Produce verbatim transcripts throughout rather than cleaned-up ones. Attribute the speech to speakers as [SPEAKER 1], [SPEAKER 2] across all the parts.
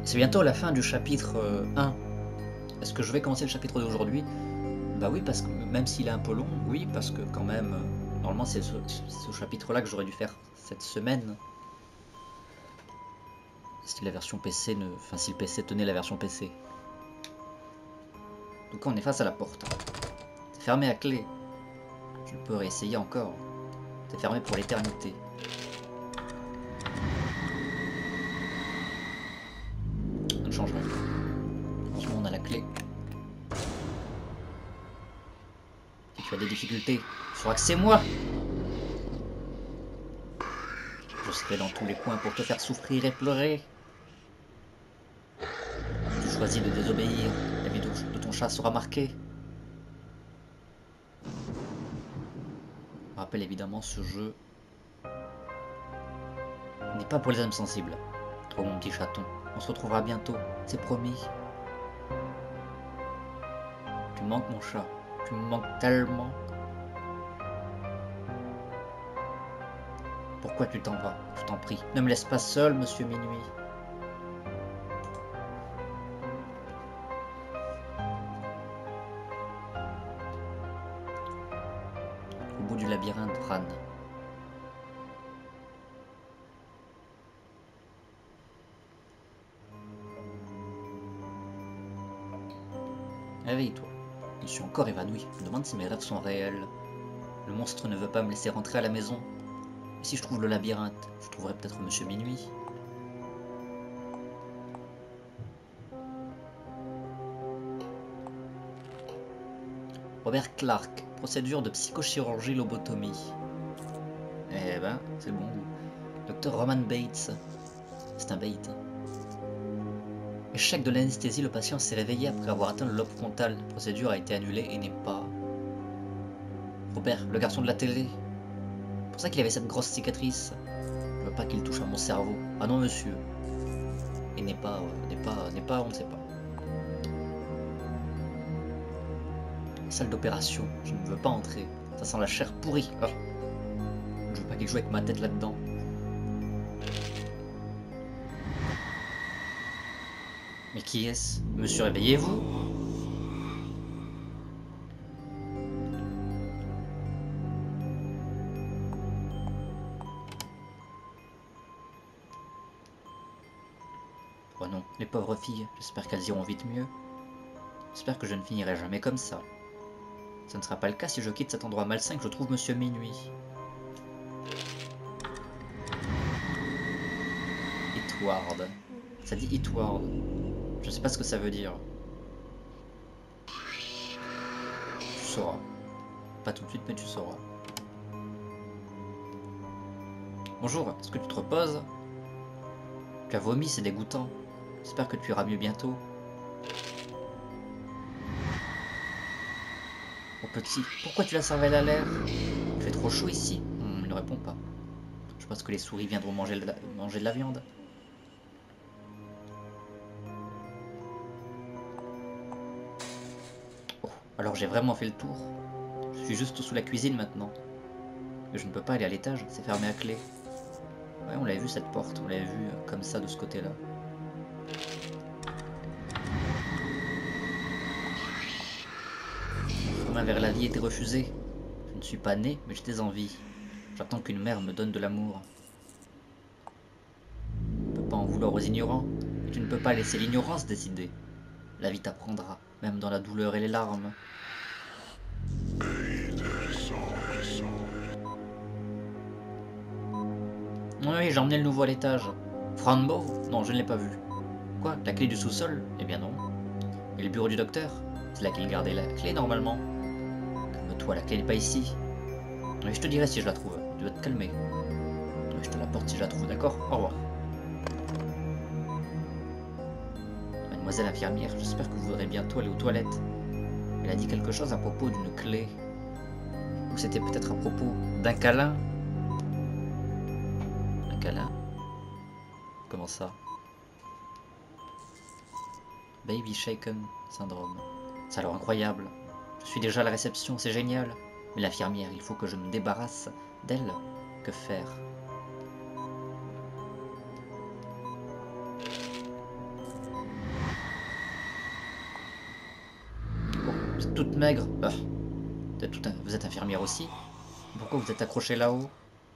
[SPEAKER 1] C'est bientôt la fin du chapitre euh, un. Est-ce que je vais commencer le chapitre d'aujourd'hui? Bah oui, parce que même s'il est un peu long, oui, parce que quand même, euh, normalement c'est ce, ce chapitre-là que j'aurais dû faire cette semaine. Si la version P C ne... Enfin, si le P C tenait la version P C. Donc on est face à la porte. C'est fermé à clé. Je peux réessayer encore. C'est fermé pour l'éternité. Ça ne change rien. Heureusement on a la clé. Si tu as des difficultés, il faudra que c'est moi. Je serai dans tous les coins pour te faire souffrir et pleurer. Si tu choisis de désobéir, la vie de ton chat sera marquée. Je rappelle évidemment, ce jeu n'est pas pour les âmes sensibles. Oh mon petit chaton, on se retrouvera bientôt, c'est promis. Tu me manques mon chat, tu me manques tellement. Pourquoi tu t'en vas? Je t'en prie, ne me laisse pas seul, monsieur Minuit. Au bout du labyrinthe, Ran. Réveille-toi. Je suis encore évanoui. Je me demande si mes rêves sont réels. Le monstre ne veut pas me laisser rentrer à la maison. Et si je trouve le labyrinthe, je trouverai peut-être monsieur Minuit. Robert Clark, procédure de psychochirurgie lobotomie. Eh ben, c'est bon goût. Docteur Roman Bates. C'est un bait. Échec de l'anesthésie, le patient s'est réveillé après avoir atteint le lobe frontal. La procédure a été annulée et n'est pas... Robert, le garçon de la télé. C'est pour ça qu'il avait cette grosse cicatrice. Je veux pas qu'il touche à mon cerveau. Ah non, monsieur. Et n'est pas... Euh, n'est pas... n'est pas... on ne sait pas. Salle d'opération. Je ne veux pas entrer. Ça sent la chair pourrie. Oh. Je veux pas qu'il joue avec ma tête là-dedans. Mais qui est-ce? Monsieur, réveillez-vous. Oh non, les pauvres filles, j'espère qu'elles iront vite mieux. J'espère que je ne finirai jamais comme ça. Ça ne sera pas le cas si je quitte cet endroit malsain que je trouve monsieur Minuit. Itward. Ça dit Itward. Je sais pas ce que ça veut dire. Tu sauras. Pas tout de suite, mais tu sauras. Bonjour, est-ce que tu te reposes? Tu as vomi, c'est dégoûtant. J'espère que tu iras mieux bientôt. Oh petit, pourquoi tu la cervelle à l'air? Il fait trop chaud ici. Hmm, il ne répond pas. Je pense que les souris viendront manger de la, manger de la viande. Oh, alors j'ai vraiment fait le tour. Je suis juste sous la cuisine maintenant. Mais je ne peux pas aller à l'étage, c'est fermé à clé. Ouais, on l'avait vu cette porte, on l'avait vu comme ça de ce côté-là. Mon chemin vers la vie était refusé. Je ne suis pas né, mais j'étais en vie. J'attends qu'une mère me donne de l'amour. Tu ne peux pas en vouloir aux ignorants, et tu ne peux pas laisser l'ignorance décider. La vie t'apprendra, même dans la douleur et les larmes. Oui, j'ai emmené le nouveau à l'étage. Frambo? Non, je ne l'ai pas vu. Quoi? La clé du sous-sol? Eh bien non. Et le bureau du docteur? C'est là qu'il gardait la clé normalement. Calme-toi, la clé n'est pas ici. Oui, je te dirai si je la trouve. Tu dois te calmer. Oui, je te la porte si je la trouve, d'accord? Au revoir. Mademoiselle infirmière, j'espère que vous voudrez bientôt aller aux toilettes. Elle a dit quelque chose à propos d'une clé. Ou c'était peut-être à propos d'un câlin? Un câlin? Comment ça? Baby Shaken Syndrome. Ça a l'air incroyable. Je suis déjà à la réception, c'est génial. Mais l'infirmière, il faut que je me débarrasse d'elle. Que faire? toute maigre. Ah. Vous êtes, tout un... vous êtes infirmière aussi? Pourquoi vous êtes accroché là-haut?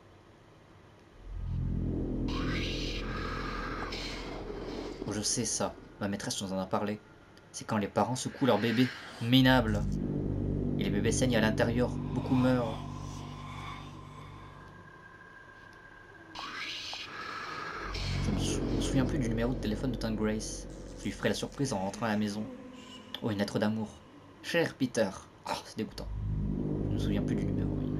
[SPEAKER 1] Oh, je sais ça. Ma maîtresse nous en a parlé. C'est quand les parents secouent leur bébé minable. Et les bébés saignent à l'intérieur. Beaucoup meurent. Je me, sou... me souviens plus du numéro de téléphone de Tante Grace. Je lui ferai la surprise en rentrant à la maison. Oh, une lettre d'amour. Cher Peter. Oh, c'est dégoûtant. Je me souviens plus du numéro. Oui.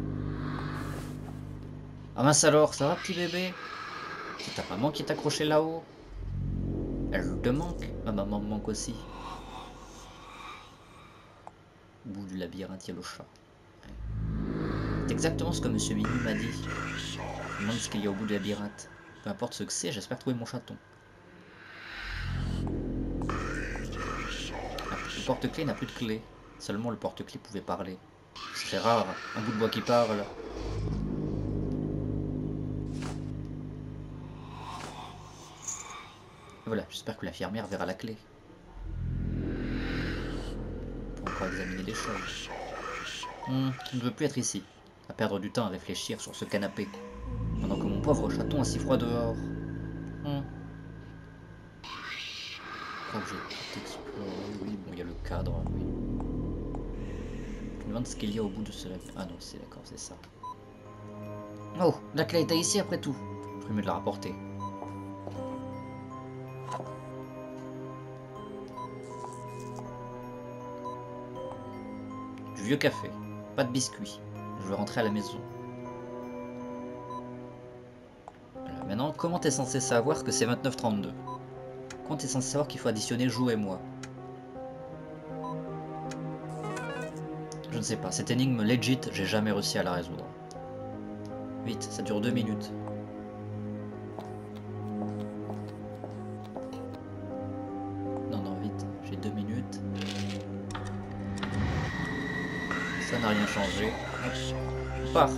[SPEAKER 1] Ah mince alors, ça va petit bébé? C'est ta maman qui est accrochée là-haut? Elle te manque? Ma maman me manque aussi. Au bout du labyrinthe, il y a le chat. C'est exactement ce que Monsieur Minuit m'a dit. Je me demande ce qu'il y a au bout du labyrinthe. Peu importe ce que c'est, j'espère trouver mon chaton. Le porte-clés n'a plus de clé. Seulement le porte-clés pouvait parler. C'est rare, un bout de bois qui parle. Et voilà, j'espère que l'infirmière verra la clé. Pour encore examiner les choses. Hum, je ne veux plus être ici, à perdre du temps à réfléchir sur ce canapé, pendant que mon pauvre chaton a si froid dehors. Hum. Je crois que j'ai tout exploré. Oui, bon, il y a le cadre, oui. Je me demande ce qu'il y a au bout de ce... Ah non, c'est d'accord, c'est ça. Oh, la clé était ici après tout. Je ferais mieux de la rapporter. Du vieux café, pas de biscuits. Je veux rentrer à la maison. Alors, maintenant, comment t'es censé savoir que c'est vingt-neuf trente-deux? Comment t'es censé savoir qu'il faut additionner jour et mois? Je ne sais pas, cette énigme legit, j'ai jamais réussi à la résoudre. Vite, ça dure deux minutes. Non, non, vite, j'ai deux minutes. Ça n'a rien changé. Je pars.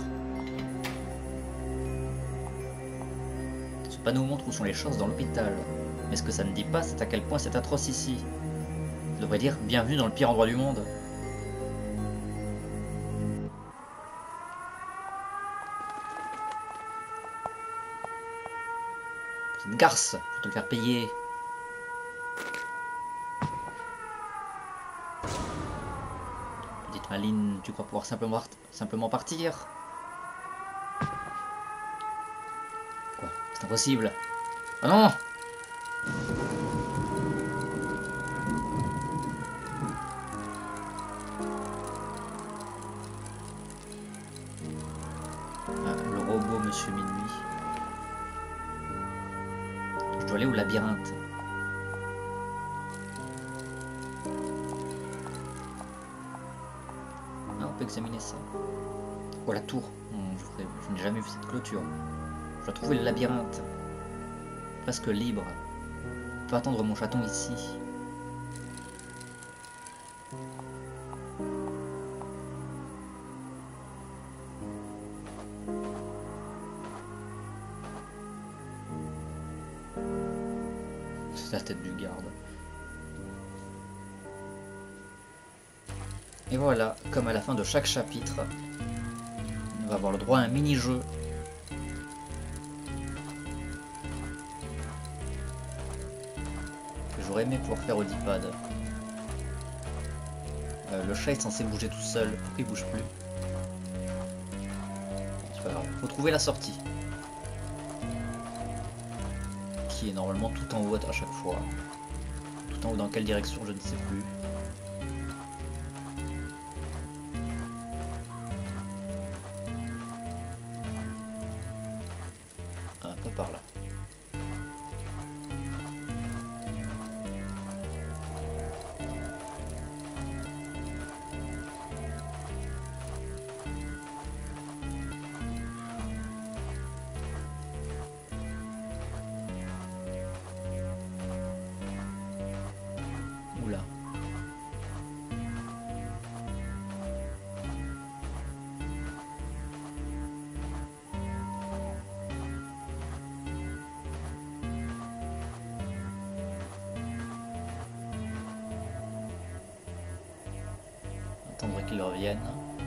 [SPEAKER 1] Ce panneau montre où sont les choses dans l'hôpital. Mais ce que ça ne dit pas, c'est à quel point c'est atroce ici. Ça devrait dire bienvenue dans le pire endroit du monde. Petite garce, je vais te le faire payer. Petite maline, tu crois pouvoir simplement, simplement partir? Quoi? C'est impossible. Ah non! Ah, le robot Monsieur Minuit. Je dois aller au labyrinthe. Ah, on peut examiner ça. Oh, la tour. Hum, je, je n'ai jamais vu cette clôture. Je dois trouver le labyrinthe. Presque libre. Je peux attendre mon chaton ici. C'est la tête du garde. Et voilà, comme à la fin de chaque chapitre, on va avoir le droit à un mini-jeu. J'aurais aimé pouvoir faire au D-pad. Euh, le chat est censé bouger tout seul, pourquoi il bouge plus? C'est pas grave, faut trouver la sortie. Qui est normalement tout en haut à chaque fois. Tout en haut dans quelle direction, je ne sais plus. Un peu par là. Oula. Attendre qu'il revienne.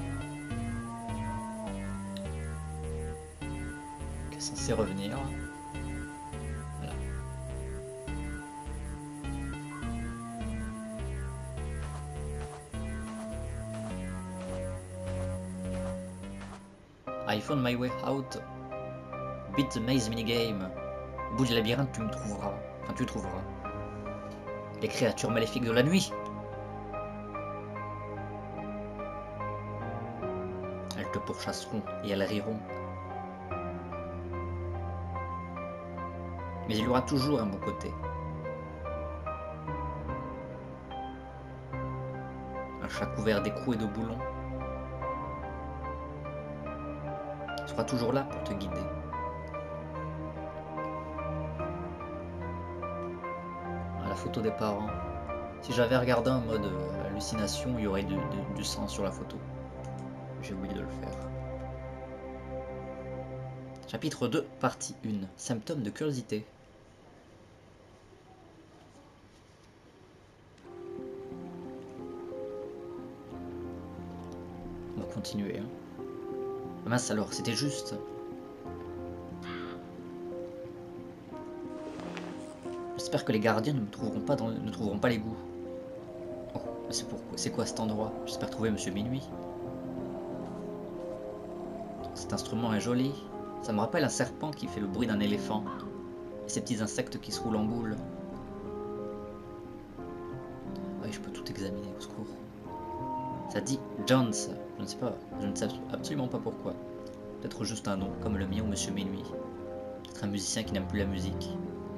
[SPEAKER 1] Qui est censé revenir. Voilà. I found my way out. Beat the maze minigame. Au bout du labyrinthe, tu me trouveras. Enfin, tu trouveras. Les créatures maléfiques de la nuit. Elles te pourchasseront et elles riront. Mais il y aura toujours un bon côté. Un chat couvert d'écrous et de boulons sera toujours là pour te guider. À la photo des parents. Si j'avais regardé en mode euh, hallucination, il y aurait du, du, du sang sur la photo. J'ai oublié de le faire. Chapitre deux, partie un. Symptômes de curiosité. On va continuer. Hein. Ah mince alors, c'était juste. J'espère que les gardiens ne me trouveront pas dans, ne trouveront pas l'égout. Oh, c'est pourquoi, c'est quoi cet endroit? J'espère trouver Monsieur Minuit. Cet instrument est joli. Ça me rappelle un serpent qui fait le bruit d'un éléphant. Et ces petits insectes qui se roulent en boule. Oui, je peux tout examiner, au secours. Ça dit Jones. Je ne sais pas. Je ne sais absolument pas pourquoi. Peut-être juste un nom, comme le mien ou Monsieur Minuit. Peut-être un musicien qui n'aime plus la musique.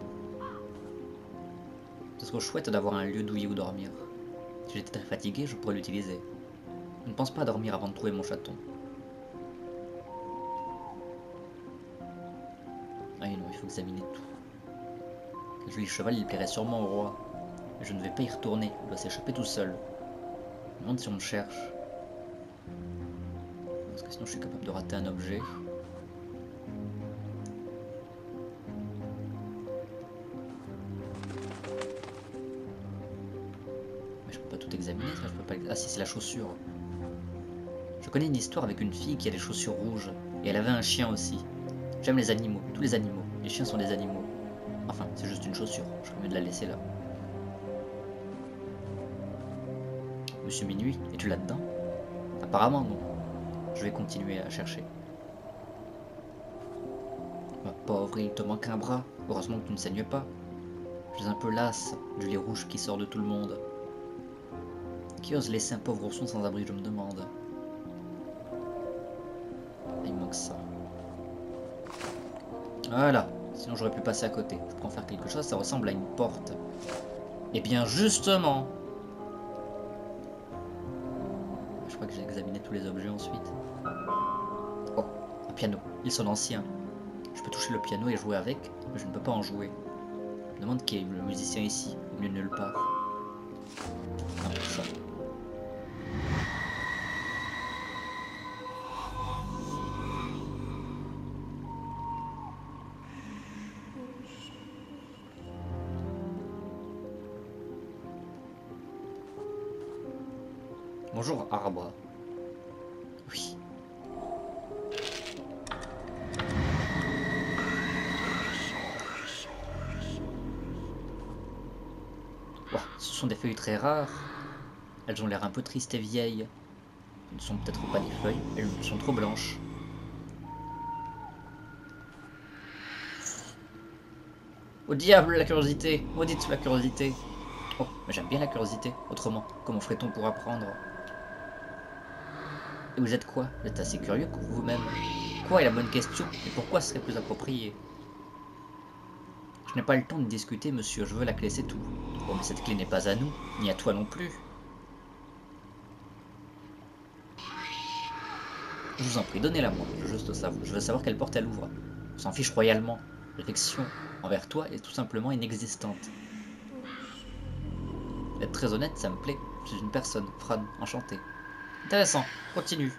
[SPEAKER 1] Ce serait chouette d'avoir un lieu douillet où dormir. Si j'étais très fatigué, je pourrais l'utiliser. Je ne pense pas à dormir avant de trouver mon chaton. Ah non, il faut examiner tout. Le joli cheval, il plairait sûrement au roi. Mais je ne vais pas y retourner, il doit s'échapper tout seul. Je me demande si on me cherche. Parce que sinon je suis capable de rater un objet. Mais je peux pas tout examiner, ça, je peux pas... Ah si, c'est la chaussure. Je connais une histoire avec une fille qui a des chaussures rouges. Et elle avait un chien aussi. J'aime les animaux, tous les animaux. Les chiens sont des animaux. Enfin, c'est juste une chaussure, je ferais mieux de la laisser là. Monsieur Minuit, es-tu là-dedans? Apparemment non. Je vais continuer à chercher. Ma pauvre, il te manque un bras. Heureusement que tu ne saignes pas. Je suis un peu lasse du lait rouge qui sort de tout le monde. Qui ose laisser un pauvre ourson sans abri, je me demande. Il me manque ça. Voilà. Sinon j'aurais pu passer à côté. Je peux en faire quelque chose, ça ressemble à une porte. Et bien justement. Je crois que j'ai examiné tous les objets ensuite. Oh, un piano. Ils sont anciens. Je peux toucher le piano et jouer avec, mais je ne peux pas en jouer. Je me demande qui est le musicien ici, au milieu de nulle part. Ah, ça. Bonjour arbre. Oui. Wow, ce sont des feuilles très rares. Elles ont l'air un peu tristes et vieilles. Ce ne sont peut-être pas des feuilles, elles sont trop blanches. Au diable la curiosité, maudite la curiosité. Oh, mais j'aime bien la curiosité. Autrement, comment ferait-on pour apprendre? Et vous êtes quoi? Vous êtes assez curieux pour vous-même. Quoi est la bonne question? Et pourquoi ce serait plus approprié? Je n'ai pas le temps de discuter, monsieur. Je veux la clé, c'est tout. Oh, mais cette clé n'est pas à nous, ni à toi non plus. Je vous en prie, donnez-la moi. Je veux juste savoir. Je veux savoir quelle porte elle ouvre. On s'en fiche royalement. L'affection envers toi est tout simplement inexistante. Être très honnête, ça me plaît. Je suis une personne, Fran, enchanté. Intéressant, continue.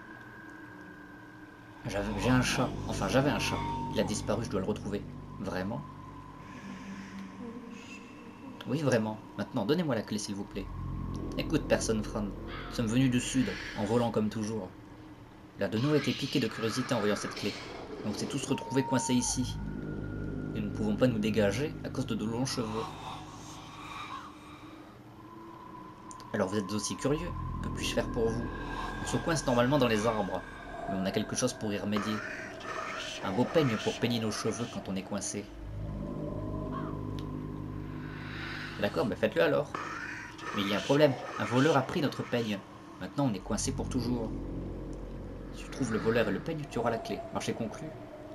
[SPEAKER 1] J'ai un chat. Enfin, j'avais un chat. Il a disparu, je dois le retrouver. Vraiment? Oui, vraiment. Maintenant, donnez-moi la clé, s'il vous plaît. Écoute, personne, Fran. Nous sommes venus du sud, en volant comme toujours. L'un de nous a été piqué de curiosité en voyant cette clé. Et on s'est tous retrouvés coincés ici. Et nous ne pouvons pas nous dégager à cause de nos longs cheveux. Alors vous êtes aussi curieux. Que puis-je faire pour vous? On se coince normalement dans les arbres, mais on a quelque chose pour y remédier. Un beau peigne pour peigner nos cheveux quand on est coincé. D'accord, mais faites-le alors. Mais il y a un problème. Un voleur a pris notre peigne. Maintenant on est coincé pour toujours. Si tu trouves le voleur et le peigne, tu auras la clé. Marché conclu.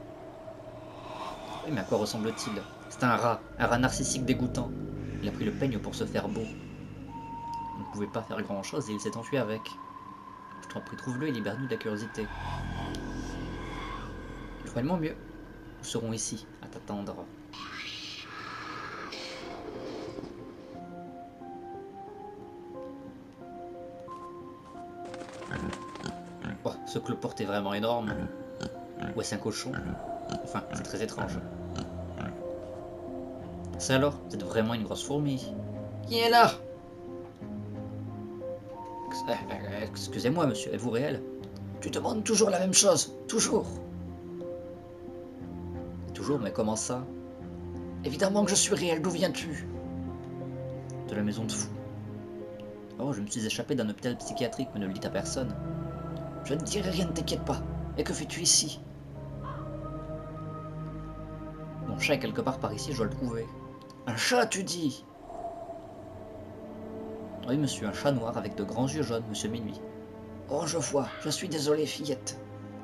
[SPEAKER 1] Oui, mais à quoi ressemble-t-il? C'est un rat. Un rat narcissique dégoûtant. Il a pris le peigne pour se faire beau. On ne pouvait pas faire grand-chose et il s'est enfui avec. Je t'en prie, trouve-le et libère-nous de la curiosité. Vraiment mieux. Nous serons ici, à t'attendre. Oh, ce cloporte est vraiment énorme. Ouais, c'est un cochon. Enfin, c'est très étrange. C'est alors, vous êtes vraiment une grosse fourmi. Qui est là? Excusez-moi, monsieur, êtes-vous réel? Tu demandes toujours la même chose, toujours. Toujours, mais comment ça? Évidemment que je suis réel, d'où viens-tu? De la maison de fous. Oh, je me suis échappé d'un hôpital psychiatrique, mais ne le dites à personne. Je ne dirai rien, ne t'inquiète pas. Et que fais-tu ici? Mon chat est quelque part par ici, je dois le trouver. Un chat, tu dis? Oui, monsieur, un chat noir avec de grands yeux jaunes, monsieur Minuit. Oh, je vois, je suis désolé, fillette.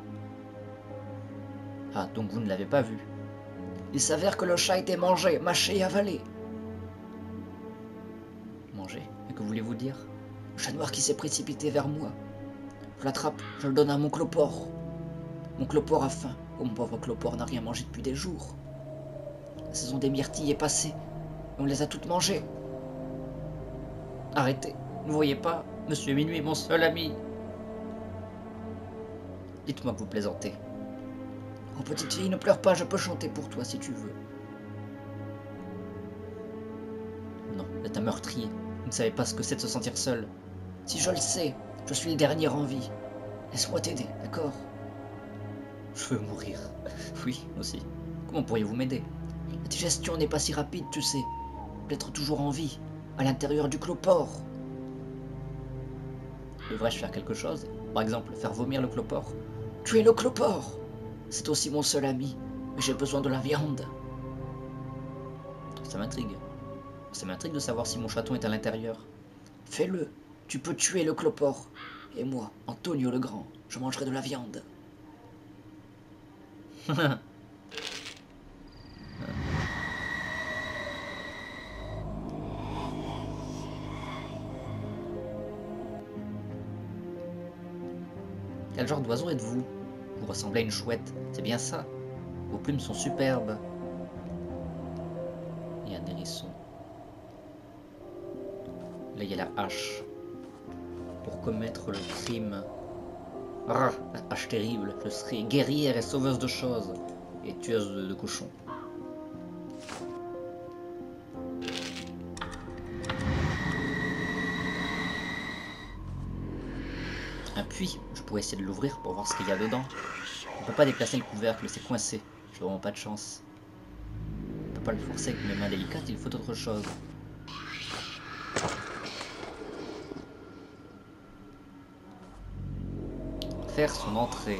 [SPEAKER 1] Ah, donc vous ne l'avez pas vu? Il s'avère que le chat a été mangé, mâché et avalé. Mangé? Et que voulez-vous dire? Le chat noir qui s'est précipité vers moi. Je l'attrape, je le donne à mon cloport. Mon cloport a faim. Oh, mon pauvre cloport n'a rien mangé depuis des jours. La saison des myrtilles est passée. Et on les a toutes mangées. Arrêtez, ne voyez pas, monsieur Minuit, mon seul ami. Dites-moi que vous plaisantez. Oh, petite fille, ne pleure pas, je peux chanter pour toi si tu veux. Non, vous êtes un meurtrier. Vous ne savez pas ce que c'est de se sentir seul. Si je le sais, je suis le dernier en vie. Laisse-moi t'aider, d'accord? Je veux mourir. Oui, aussi. Comment pourriez-vous m'aider? La digestion n'est pas si rapide, tu sais. D'être toujours en vie, à l'intérieur du cloport. Devrais-je faire quelque chose? Par exemple, faire vomir le cloport? Tu es le cloport! C'est aussi mon seul ami, mais j'ai besoin de la viande. Ça m'intrigue. Ça m'intrigue de savoir si mon chaton est à l'intérieur. Fais-le. Tu peux tuer le cloport. Et moi, Antonio le Grand, je mangerai de la viande. Quel genre d'oiseau êtes-vous? Vous ressemblez à une chouette, c'est bien ça. Vos plumes sont superbes. Il y a un hérisson. Là, il y a la hache. Pour commettre le crime. Ah, la hache terrible. Je serai guerrière et sauveuse de choses. Et tueuse de, de cochons. Un puits. Je pourrais essayer de l'ouvrir pour voir ce qu'il y a dedans. On peut pas déplacer le couvercle, c'est coincé. J'ai vraiment pas de chance. On peut pas le forcer avec mes mains délicates, il faut autre chose. Faire son entrée.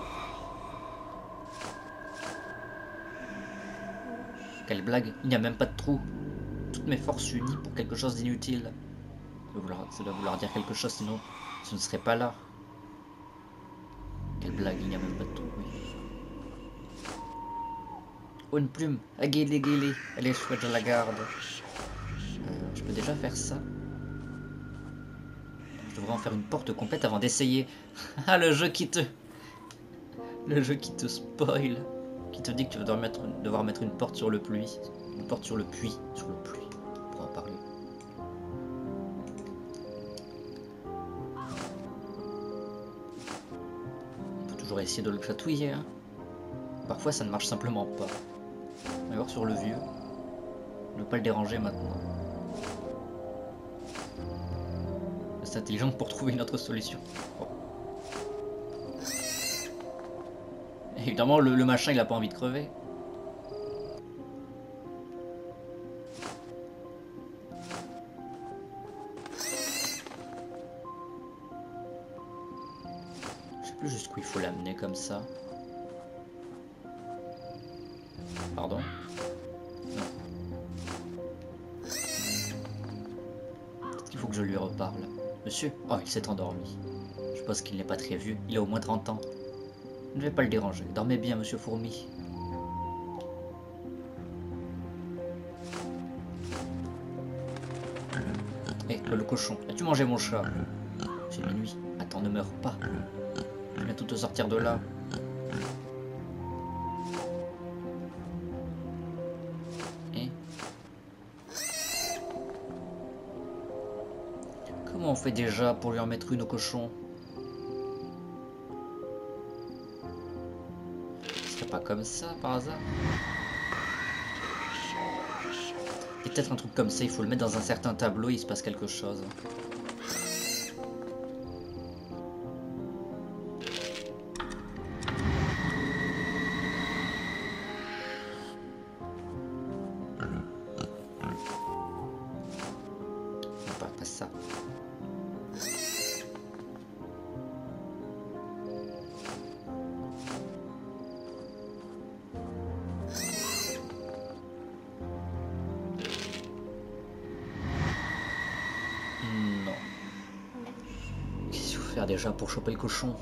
[SPEAKER 1] Quelle blague, il n'y a même pas de trou. Toutes mes forces unies pour quelque chose d'inutile. Ça doit vouloir, ça doit vouloir dire quelque chose, sinon ce ne serait pas là. Quelle blague, il n'y a même pas de trou, oui. Oh, une plume, aguilée, aguilée, elle est chouette, je la garde. Euh, je peux déjà faire ça. Je devrais en faire une porte complète avant d'essayer. Ah, le jeu qui te... Le jeu qui te spoil. Qui te dit que tu vas devoir mettre, devoir mettre une porte sur le puits. Une porte sur le puits. Sur le puits. On pourra en parler. On peut toujours essayer de le chatouiller, hein. Parfois ça ne marche simplement pas. On va voir sur le vieux. Ne pas le déranger maintenant. assez intelligente pour trouver une autre solution. Oh. Évidemment, le, le machin, il a pas envie de crever. Je sais plus jusqu'où il faut l'amener comme ça. Pardon. Non. Peut-être qu'il faut que je lui reparle. Monsieur? Oh, il s'est endormi. Je pense qu'il n'est pas très vieux. Il a au moins trente ans. Je ne vais pas le déranger. Dormez bien, monsieur Fourmi. Hé, hey, le cochon. As-tu mangé mon chat? C'est minuit. Attends, ne meurs pas. Je vais bientôt te sortir de là. Et comment on fait déjà pour lui en mettre une au cochon? C'est pas comme ça par hasard? Et peut-être un truc comme ça, il faut le mettre dans un certain tableau, il se passe quelque chose. Non, pas, pas ça. Faire déjà pour choper le cochon?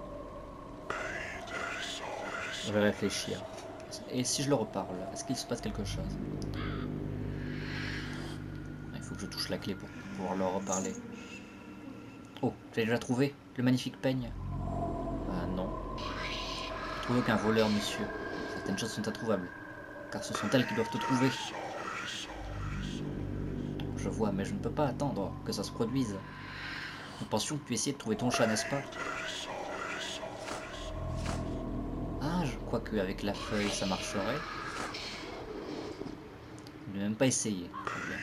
[SPEAKER 1] Je vais réfléchir. Et si je le reparle, est-ce qu'il se passe quelque chose? Il faut que je touche la clé pour pouvoir leur reparler. Oh, j'ai déjà trouvé le magnifique peigne. Ah non. Je trouve aucun voleur, monsieur. Certaines choses sont introuvables, car ce sont elles qui doivent te trouver. Je vois, mais je ne peux pas attendre que ça se produise. Nous pensions que tu essayais de trouver ton chat, n'est-ce pas? Ah, je crois qu'avec la feuille, ça marcherait. Je n'ai même pas essayé. Très bien.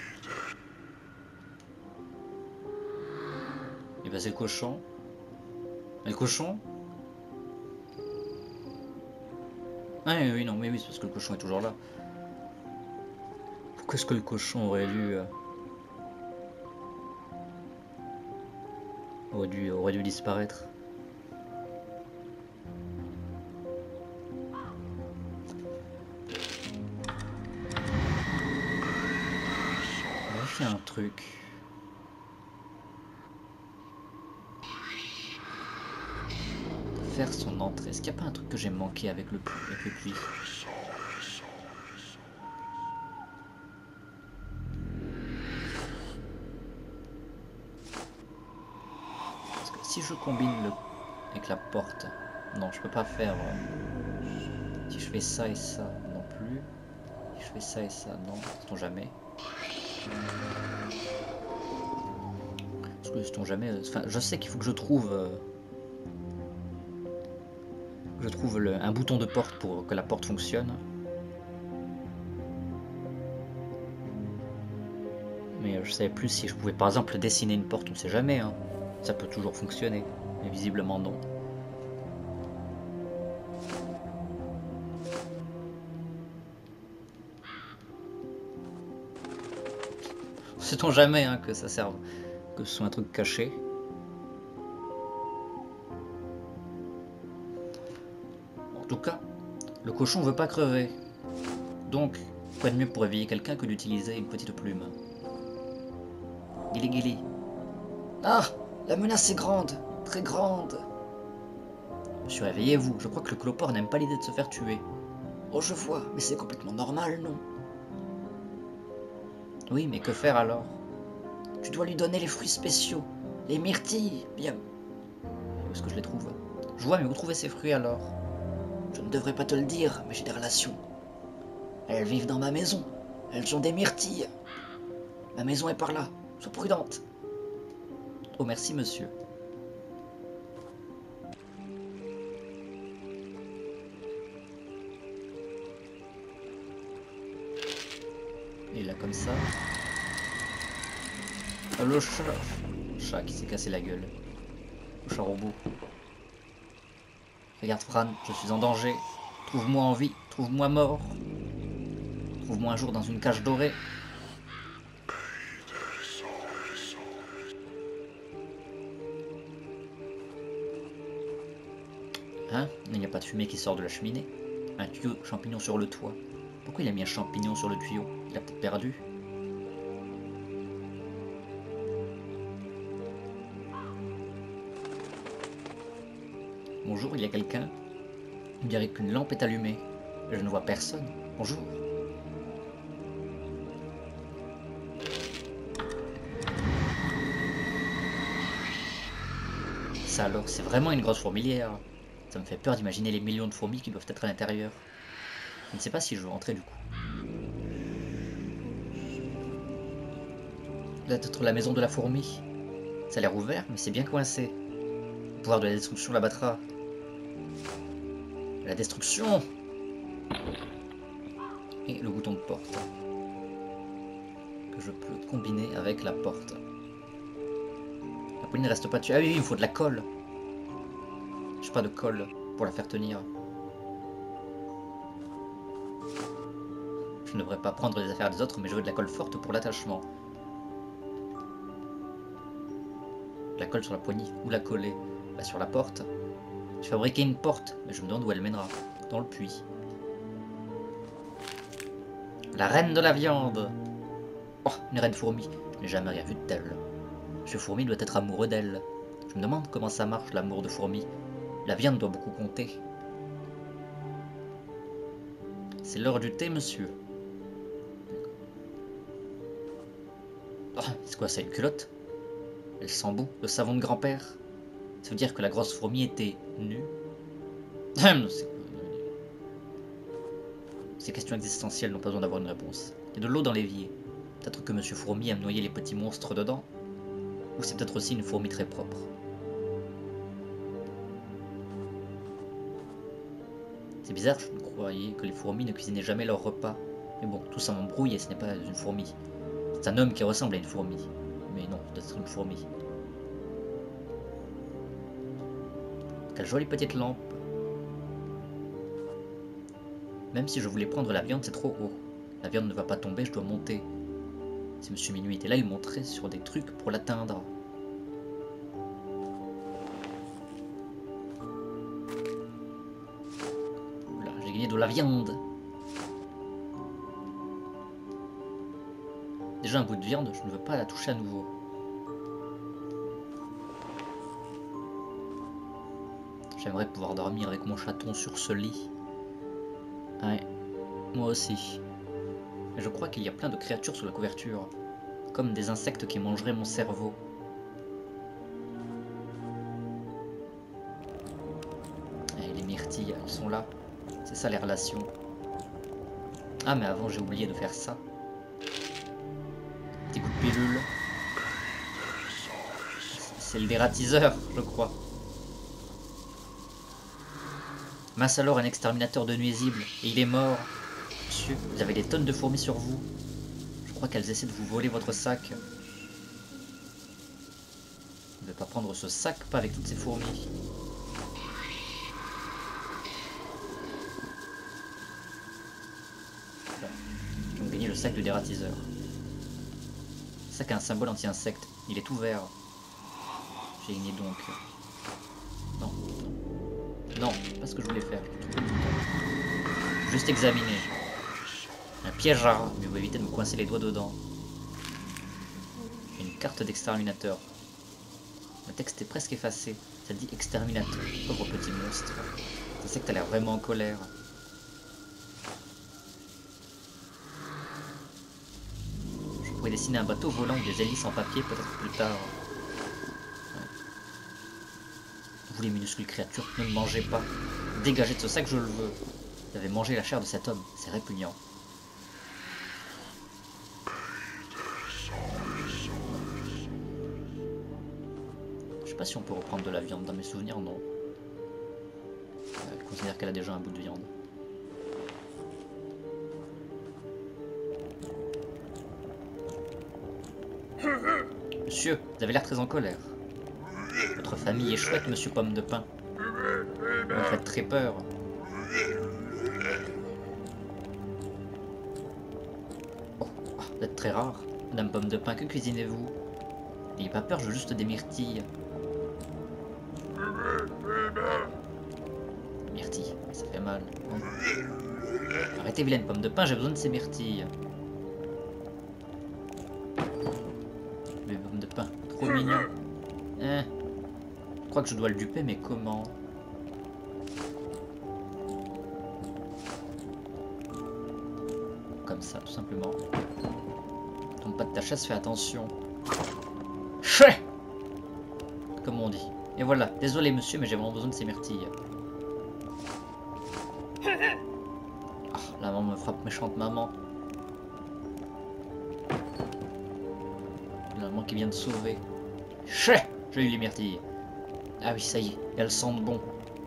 [SPEAKER 1] Et bah c'est le cochon. Mais le cochon? Ah oui, oui, non, mais oui, c'est parce que le cochon est toujours là. Pourquoi est-ce que le cochon aurait dû... Euh... Aurait dû, aurait dû disparaître? J'ai un truc. Faire son entrée. Est-ce qu'il n'y a pas un truc que j'ai manqué avec le, avec le puits? Parce que si je combine le avec la porte, non, je peux pas faire. Euh... Si je fais ça et ça, non plus. Si je fais ça et ça, non, sait-on jamais. Parce que sait-on jamais. Enfin, je sais qu'il faut que je trouve. Euh... Je trouve le, un bouton de porte pour que la porte fonctionne. Mais je savais plus si je pouvais par exemple dessiner une porte, on sait jamais. Hein. Ça peut toujours fonctionner, mais visiblement non. Sait-on jamais hein, que ça serve, que ce soit un truc caché. En tout cas, le cochon veut pas crever. Donc, quoi de mieux pour réveiller quelqu'un que d'utiliser une petite plume? Guili guili. Ah, la menace est grande, très grande. Monsieur, réveillez-vous. Je crois que le clopard n'aime pas l'idée de se faire tuer. Oh, je vois, mais c'est complètement normal, non? Oui, mais que faire alors? Tu dois lui donner les fruits spéciaux, les myrtilles, bien. Où est-ce que je les trouve? Je vois, mais où trouver ces fruits alors? Je ne devrais pas te le dire, mais j'ai des relations. Elles vivent dans ma maison. Elles ont des myrtilles. Ma maison est par là. Sois prudente. Oh, merci, monsieur. Et là, comme ça. Le chat. chat qui s'est cassé la gueule. Le chat robot. Regarde Fran, je suis en danger. Trouve-moi en vie, trouve-moi mort. Trouve-moi un jour dans une cage dorée. Hein? Il n'y a pas de fumée qui sort de la cheminée. Un tuyau champignon sur le toit. Pourquoi il a mis un champignon sur le tuyau? Il a peut-être perdu. Bonjour, il y a quelqu'un? On dirait qu'une lampe est allumée. Je ne vois personne. Bonjour. Ça alors, c'est vraiment une grosse fourmilière. Ça me fait peur d'imaginer les millions de fourmis qui doivent être à l'intérieur. Je ne sais pas si je veux entrer du coup. Peut-être la maison de la fourmi. Ça a l'air ouvert, mais c'est bien coincé. Le pouvoir de la destruction l'abattra. La destruction! Et le bouton de porte. Que je peux combiner avec la porte. La poulie ne reste pas dessus. Ah oui, il me faut de la colle. Je n'ai pas de colle pour la faire tenir. Je ne devrais pas prendre les affaires des autres, mais je veux de la colle forte pour l'attachement. La colle sur la poignée, où la coller? Là, sur la porte. Je fabriquais une porte, mais je me demande où elle mènera. Dans le puits. La reine de la viande. Oh, une reine fourmi. Je n'ai jamais rien vu de tel. Ce fourmi doit être amoureux d'elle. Je me demande comment ça marche, l'amour de fourmi. La viande doit beaucoup compter. C'est l'heure du thé, monsieur. Oh, c'est quoi ça, une culotte? Elle sent bon, le savon de grand-père. Ça veut dire que la grosse fourmi était nue? Ces questions existentielles n'ont pas besoin d'avoir une réponse. Il y a de l'eau dans l'évier. Peut-être que monsieur Fourmi aime noyer les petits monstres dedans. Ou c'est peut-être aussi une fourmi très propre. C'est bizarre, je croyais que les fourmis ne cuisinaient jamais leur repas. Mais bon, tout ça m'embrouille et ce n'est pas une fourmi. C'est un homme qui ressemble à une fourmi. Mais non, c'est une fourmi. Quelle jolie petite lampe. Même si je voulais prendre la viande, c'est trop haut. La viande ne va pas tomber, je dois monter. Si monsieur Minuit était là, il montrait sur des trucs pour l'atteindre. Oula, j'ai gagné de la viande. Déjà un bout de viande, je ne veux pas la toucher à nouveau. J'aimerais pouvoir dormir avec mon chaton sur ce lit. Ouais, moi aussi. Mais je crois qu'il y a plein de créatures sous la couverture. Comme des insectes qui mangeraient mon cerveau. Et les myrtilles, elles sont là. C'est ça les relations. Ah mais avant j'ai oublié de faire ça. Petit coup de pilule. C'est le dératiseur, je crois. Mince alors, un exterminateur de nuisibles. Et il est mort. Monsieur, vous avez des tonnes de fourmis sur vous. Je crois qu'elles essaient de vous voler votre sac. Vous ne devez pas prendre ce sac, pas avec toutes ces fourmis. Voilà. Je vais me gagner le sac de dératiseur. Le sac a un symbole anti-insecte. Il est ouvert. J'ai gagné donc. Non. Non, c'est pas ce que je voulais faire. Juste examiner. Un piège à rats, mais vous évitez de me coincer les doigts dedans. Une carte d'exterminateur. Le texte est presque effacé. Ça dit exterminateur. Pauvre petit monstre. Je sais que t'as l'air vraiment en colère. Je pourrais dessiner un bateau volant ou des hélices en papier peut-être plus tard. Ouais. Vous les minuscules créatures, ne me mangez pas. Dégagez de ce sac, je le veux. Vous avez mangé la chair de cet homme, c'est répugnant. Je sais pas si on peut reprendre de la viande dans mes souvenirs, non. Je considère qu'elle a déjà un bout de viande. Monsieur, vous avez l'air très en colère. Votre famille est chouette, monsieur Pomme de Pin. Vous me faites très peur. Oh, vous êtes très rare. Madame Pomme de Pin, que cuisinez-vous? N'ayez pas peur, je veux juste des myrtilles. Myrtilles, ça fait mal. Bon. Arrêtez, vilaine Pomme de Pin, j'ai besoin de ces myrtilles. Mais Pomme de Pin, trop mignon. Hein? Je crois que je dois le duper, mais comment? Comme ça, tout simplement. Tombe pas de ta chasse, fais attention. Chais! Comme on dit. Et voilà, désolé monsieur, mais j'ai vraiment besoin de ces myrtilles. Ah, la maman me frappe, méchante maman. La maman qui vient de sauver. Chais! J'ai eu les myrtilles. Ah oui, ça y est, elles sentent bon.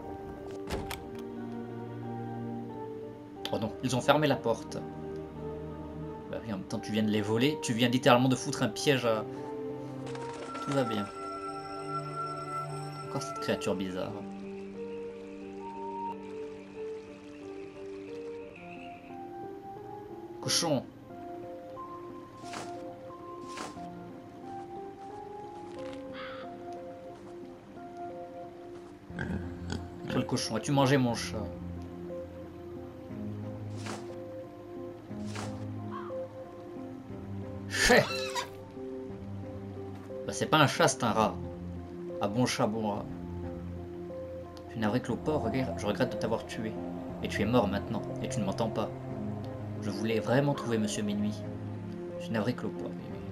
[SPEAKER 1] Oh non, ils ont fermé la porte. Bah oui, en même temps, tu viens de les voler. Tu viens littéralement de foutre un piège à... Tout va bien. Encore cette créature bizarre. Cochon. Quel cochon, as-tu mangé mon chat? Chais! Bah c'est pas un chat, c'est un rat. Ah bon chat, bon rat. Je suis navré Cloport, regarde, je regrette de t'avoir tué. Et tu es mort maintenant, et tu ne m'entends pas. Je voulais vraiment trouver Monsieur Minuit. Je suis navré Cloport.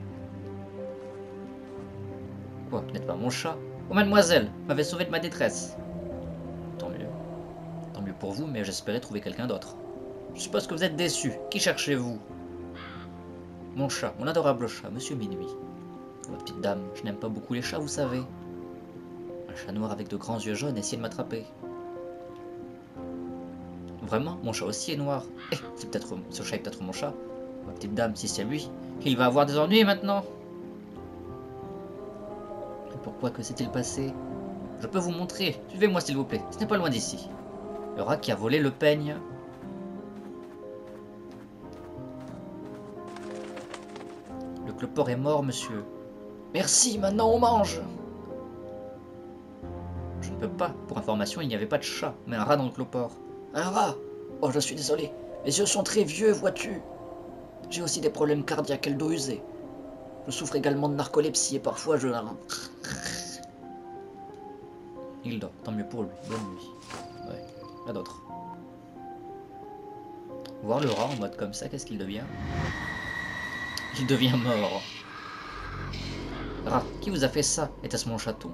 [SPEAKER 1] Quoi, vous n'êtes pas mon chat? Oh mademoiselle, vous m'avez sauvé de ma détresse. Tant mieux. Tant mieux pour vous, mais j'espérais trouver quelqu'un d'autre. Je suppose que vous êtes déçu. Qui cherchez-vous? Mon chat, mon adorable chat, Monsieur Minuit. Ma petite dame, je n'aime pas beaucoup les chats, vous savez. Un chat noir avec de grands yeux jaunes essayait de m'attraper. Vraiment, mon chat aussi est noir. Eh, c'est peut-être ce chat est peut-être mon chat. Ma petite dame, si c'est lui, il va avoir des ennuis maintenant. Et pourquoi, que s'est-il passé? Je peux vous montrer. Suivez-moi s'il vous plaît. Ce n'est pas loin d'ici. Le rat qui a volé le peigne. Le cloport est mort, monsieur. Merci, maintenant on mange. Je ne peux pas. Pour information, il n'y avait pas de chat, mais un rat dans le cloport. Un rat? Oh, je suis désolé. Mes yeux sont très vieux, vois-tu. J'ai aussi des problèmes cardiaques et le dos usé. Je souffre également de narcolepsie et parfois je... Il dort, tant mieux pour lui. Bonne nuit. Ouais, pas d'autre. Voir le rat en mode comme ça, qu'est-ce qu'il devient? Il devient mort. Rat, qui vous a fait ça? Était-ce mon château?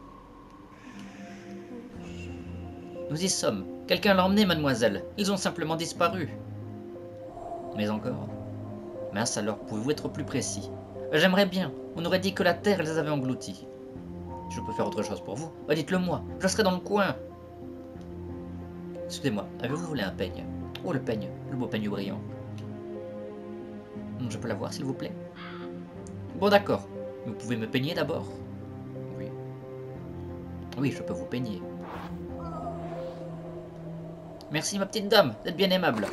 [SPEAKER 1] Nous y sommes. Quelqu'un l'a emmené, mademoiselle. Ils ont simplement disparu. Mais encore. Mince alors, pouvez-vous être plus précis? J'aimerais bien. On aurait dit que la terre les avait engloutis. Je peux faire autre chose pour vous? Oh, dites-le moi. Je serai dans le coin. Excusez-moi, avez-vous volé un peigne? Oh, le peigne. Le beau peigne brillant. Je peux l'avoir, s'il vous plaît? Bon, d'accord. Vous pouvez me peigner d'abord? Oui. Oui, je peux vous peigner. Merci, ma petite dame. Vous êtes bien aimable.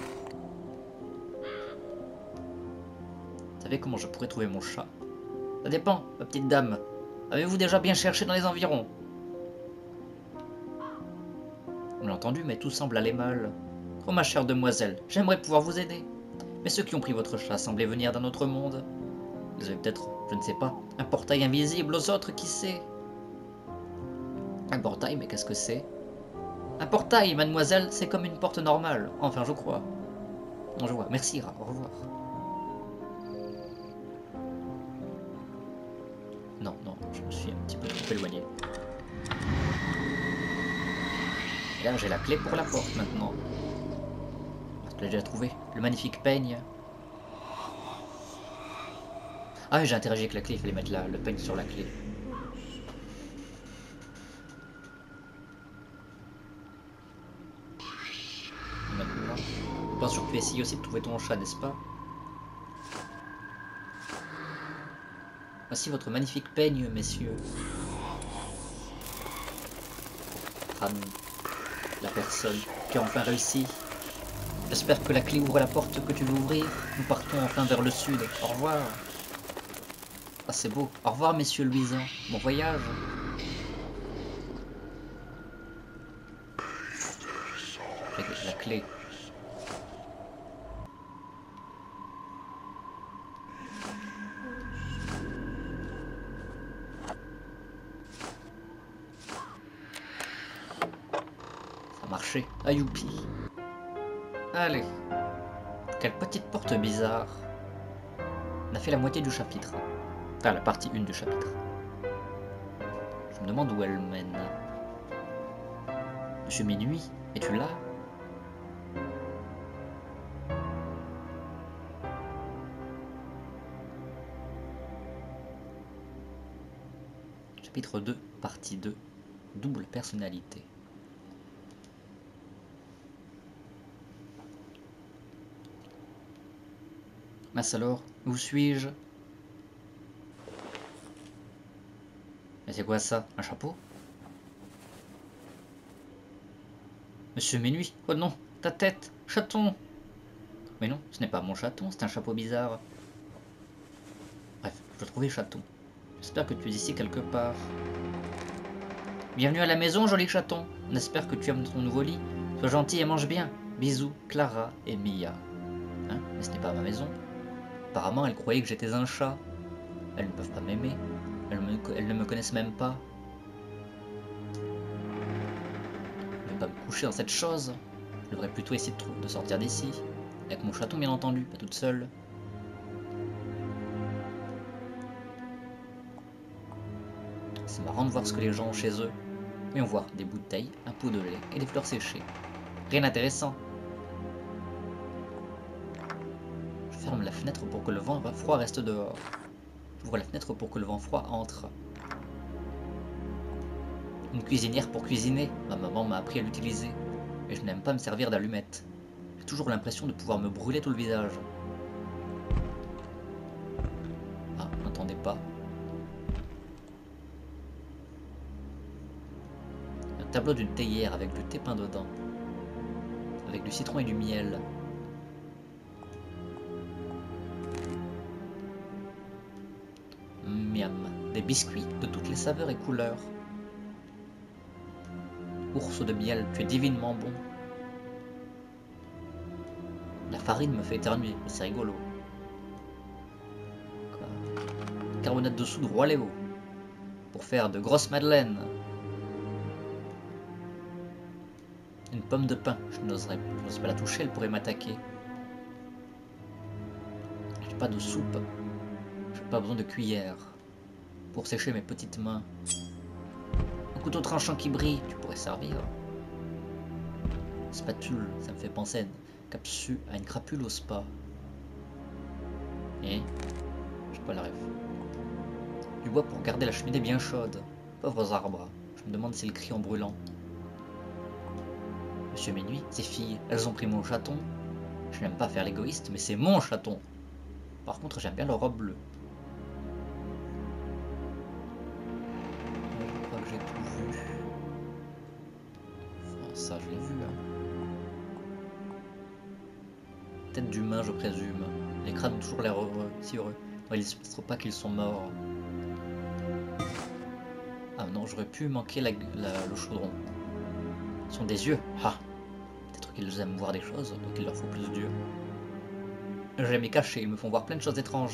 [SPEAKER 1] Vous savez comment je pourrais trouver mon chat? Ça dépend, ma petite dame. Avez-vous déjà bien cherché dans les environs? On l'a entendu, mais tout semble aller mal. Oh, ma chère demoiselle, j'aimerais pouvoir vous aider. Mais ceux qui ont pris votre chat semblaient venir d'un autre monde. Vous avez peut-être, je ne sais pas, un portail invisible aux autres, qui sait? Un portail, mais qu'est-ce que c'est? Un portail, mademoiselle, c'est comme une porte normale. Enfin, je crois. Non, je vois. Merci, Rat. Au revoir. Non, non, je me suis un petit peu trop éloigné. Et là, j'ai la clé pour la porte, maintenant. Je l'ai déjà trouvé. Le magnifique peigne. Ah, j'ai interagi avec la clé. Il fallait mettre la, le peigne sur la clé. Maintenant, je pense que tu essayes aussi de trouver ton chat, n'est-ce pas? Voici votre magnifique peigne, messieurs. Crâne, la personne qui a enfin réussi. J'espère que la clé ouvre la porte que tu veux ouvrir. Nous partons enfin vers le sud. Au revoir. Ah, c'est beau. Au revoir, messieurs luisants. Bon voyage. J'ai la clé. Ça a marché. Ah, youpi. Allez. Quelle petite porte bizarre. On a fait la moitié du chapitre. Enfin, la partie un du chapitre. Je me demande où elle mène. Monsieur Minuit, es-tu là? Chapitre deux, partie deux. Double personnalité. Mince alors, où suis-je? Mais c'est quoi ça? Un chapeau? Monsieur Minuit? Oh non, ta tête! Chaton! Mais non, ce n'est pas mon chaton, c'est un chapeau bizarre. Bref, je dois trouver chaton. J'espère que tu es ici quelque part. Bienvenue à la maison, joli chaton. On espère que tu aimes ton nouveau lit. Sois gentil et mange bien. Bisous, Clara et Mia. Hein? Mais ce n'est pas ma maison. Apparemment, elles croyaient que j'étais un chat. Elles ne peuvent pas m'aimer. Elles, elles ne me connaissent même pas. Je vais pas me coucher dans cette chose. Je devrais plutôt essayer de, de sortir d'ici. Avec mon chaton, bien entendu, pas toute seule. C'est marrant de voir ce que les gens ont chez eux. Voyons voir, des bouteilles, un pot de lait et des fleurs séchées. Rien d'intéressant. Je ferme la fenêtre pour que le vent froid reste dehors. J'ouvre la fenêtre pour que le vent froid entre. Une cuisinière pour cuisiner. Ma maman m'a appris à l'utiliser. Mais je n'aime pas me servir d'allumette. J'ai toujours l'impression de pouvoir me brûler tout le visage. Ah, n'entendez pas. Un tableau d'une théière avec du thé peint dedans. Avec du citron et du miel. Miam. Des biscuits de toutes les saveurs et couleurs. Ours de miel, tu es divinement bon. La farine me fait éternuer, mais c'est rigolo. Quoi? Carbonate de soude Roi Léo. Pour faire de grosses madeleines. Une pomme de pain, je n'oserais pas la toucher, elle pourrait m'attaquer. J'ai pas de soupe. J'ai pas besoin de cuillère. Pour sécher mes petites mains. Un couteau tranchant qui brille, tu pourrais servir. Spatule, ça me fait penser à une, capsule, à une crapule au spa. Et j'ai pas la rêve. Du bois pour garder la cheminée bien chaude. Pauvres arbres, je me demande s'ils crient en brûlant. Monsieur Minuit, ces filles, elles ont pris mon chaton. Je n'aime pas faire l'égoïste, mais c'est mon chaton. Par contre, j'aime bien leur robe bleue. Je crois que j'ai tout vu. Enfin, ça, je l'ai vu, hein. Tête d'humain, je présume. Les crânes ont toujours l'air heureux, si heureux. Non, ils ne se pas qu'ils sont morts. Ah non, j'aurais pu manquer la, la, le chaudron. Ils sont des yeux. Ah, peut-être qu'ils aiment voir des choses, donc il leur faut plus d'yeux. J'aime les cacher, ils me font voir plein de choses étranges.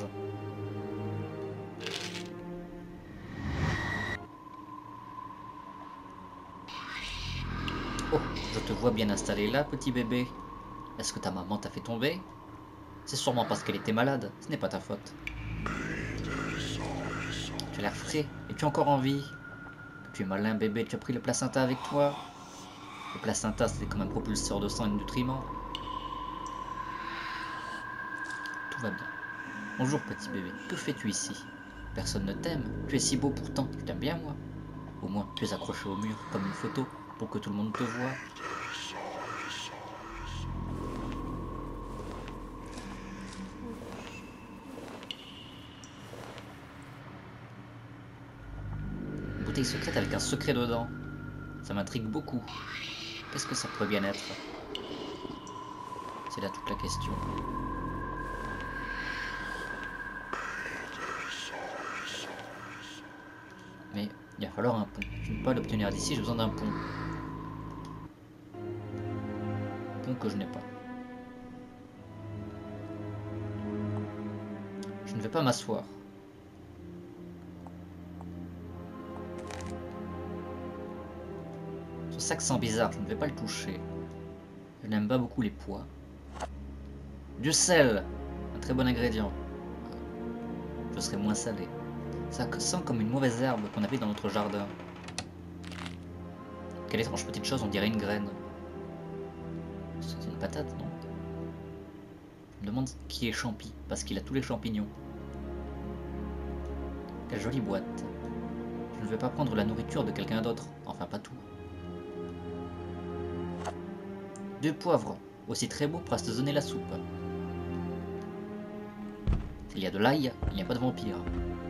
[SPEAKER 1] Oh, je te vois bien installé là, petit bébé. Est-ce que ta maman t'a fait tomber? C'est sûrement parce qu'elle était malade, ce n'est pas ta faute. Tu as l'air frais, et tu es encore en vie. Tu es malin bébé, tu as pris le placenta avec toi. Le placenta, c'est comme un propulseur de sang et de nutriments. Tout va bien. Bonjour petit bébé, que fais-tu ici? Personne ne t'aime, tu es si beau pourtant, je t'aime bien moi. Au moins, tu es accroché au mur comme une photo pour que tout le monde te voie. bouteille secrète avec un secret dedans. Ça m'intrigue beaucoup. Qu'est-ce que ça pourrait bien être? C'est là toute la question. Mais il va falloir un pont. Je ne peux pas l'obtenir d'ici, j'ai besoin d'un pont. Pont que je n'ai pas. Je ne vais pas m'asseoir. Ce sac sent bizarre, je ne vais pas le toucher. Je n'aime pas beaucoup les pois. Du sel, un très bon ingrédient. Je serai moins salé. Ça sent comme une mauvaise herbe qu'on avait dans notre jardin. Quelle étrange petite chose, on dirait une graine. C'est une patate, non? Je me demande qui est Champi, parce qu'il a tous les champignons. Quelle jolie boîte. Je ne vais pas prendre la nourriture de quelqu'un d'autre. Enfin, pas tout. Deux poivres, aussi très beaux pour assaisonner la soupe. S'il y a de l'ail, il n'y a pas de vampire.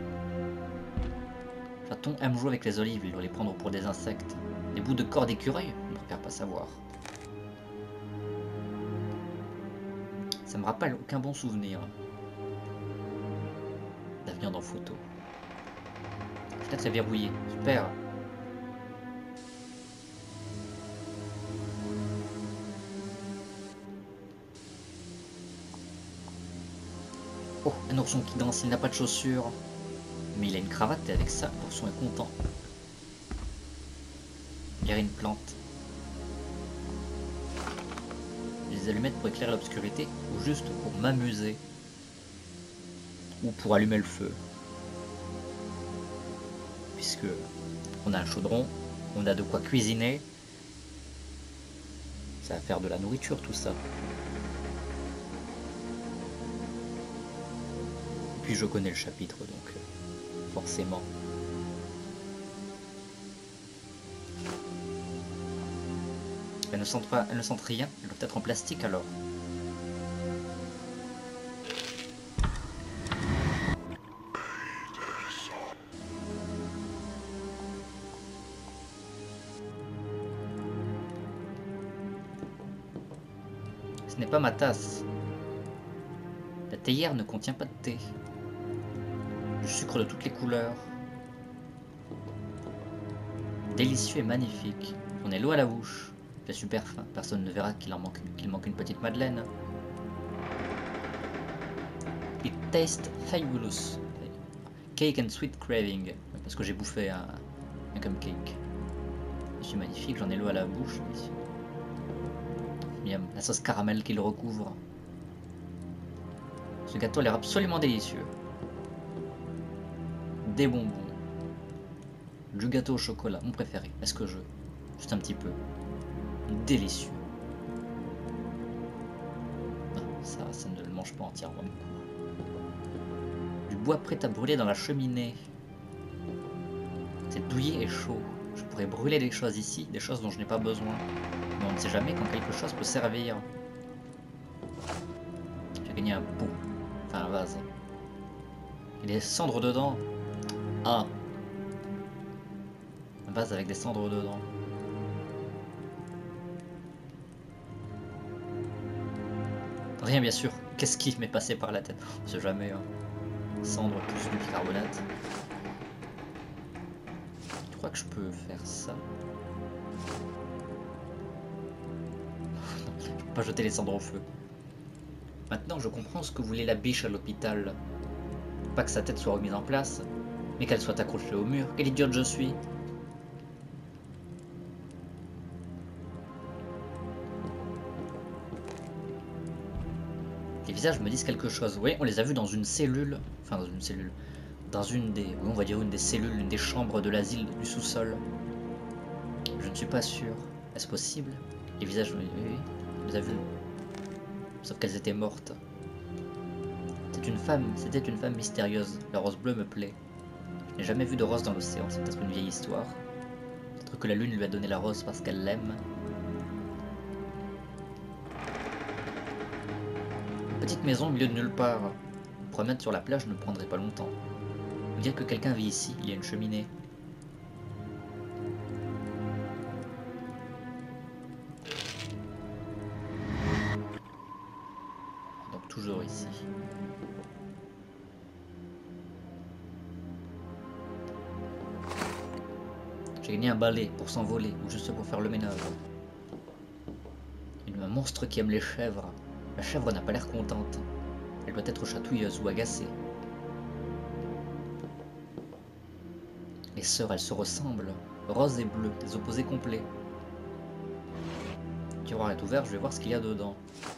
[SPEAKER 1] Chaton aime jouer avec les olives, il doit les prendre pour des insectes. Des bouts de corps d'écureuil, je ne préfère pas savoir. Ça me rappelle aucun bon souvenir. La viande en photo. La fenêtre est verrouillée, super. Oh, un ourson qui danse, il n'a pas de chaussures. Mais il a une cravate et avec ça, l'ourson est content. Il y a une plante. Des allumettes pour éclairer l'obscurité ou juste pour m'amuser. Ou pour allumer le feu. Puisque on a un chaudron, on a de quoi cuisiner. Ça va faire de la nourriture tout ça. Et puis je connais le chapitre donc forcément. Elles ne sentent pas, elles ne sentent rien, elles doivent être en plastique alors. Ce n'est pas ma tasse. La théière ne contient pas de thé. Du sucre de toutes les couleurs. Délicieux et magnifique. On est l'eau à la bouche. C'est super fin. Personne ne verra qu'il en manque, qu'il manque une petite madeleine. It tastes fabulous. Cake and sweet craving. Parce que j'ai bouffé un, un cupcake. C'est magnifique, j'en ai l'eau à la bouche. Il y a la sauce caramel qui le recouvre. Ce gâteau a l'air absolument délicieux. Des bonbons. Du gâteau au chocolat, mon préféré. Est-ce que je... Juste un petit peu. Délicieux. Ah, ça, ça ne le mange pas entièrement. Du bois prêt à brûler dans la cheminée. C'est douillet et chaud. Je pourrais brûler des choses ici, des choses dont je n'ai pas besoin. Mais on ne sait jamais quand quelque chose peut servir. J'ai gagné un pot. Enfin un vase. Il y a des cendres dedans. Ah. Un vase avec des cendres dedans. Rien bien sûr. Qu'est-ce qui m'est passé par la tête? On sait jamais. Hein. Cendre plus du bicarbonate. Je crois que je peux faire ça. Je peux pas jeter les cendres au feu. Maintenant je comprends ce que voulait la biche à l'hôpital. Pas que sa tête soit remise en place, mais qu'elle soit accrochée au mur. Quelle idiote je suis! Les visages me disent quelque chose. Oui, on les a vus dans une cellule. Enfin, dans une cellule. Dans une des... Oui, on va dire une des cellules, une des chambres de l'asile du sous-sol. Je ne suis pas sûr. Est-ce possible? Les visages... Oui, oui, on les a vus. Sauf qu'elles étaient mortes. C'est une femme. C'était une femme mystérieuse. La rose bleue me plaît. Je n'ai jamais vu de rose dans l'océan. C'est peut-être une vieille histoire. Peut-être que la lune lui a donné la rose parce qu'elle l'aime. Petite maison au milieu de nulle part. Une promenade sur la plage ne prendrait pas longtemps. On dirait que quelqu'un vit ici, il y a une cheminée. J'ai gagné un balai pour s'envoler ou juste pour faire le ménage. Une monstre qui aime les chèvres. La chèvre n'a pas l'air contente. Elle doit être chatouilleuse ou agacée. Les sœurs, elles se ressemblent. Rose et bleu, des opposés complets. Le tiroir est ouvert, je vais voir ce qu'il y a dedans.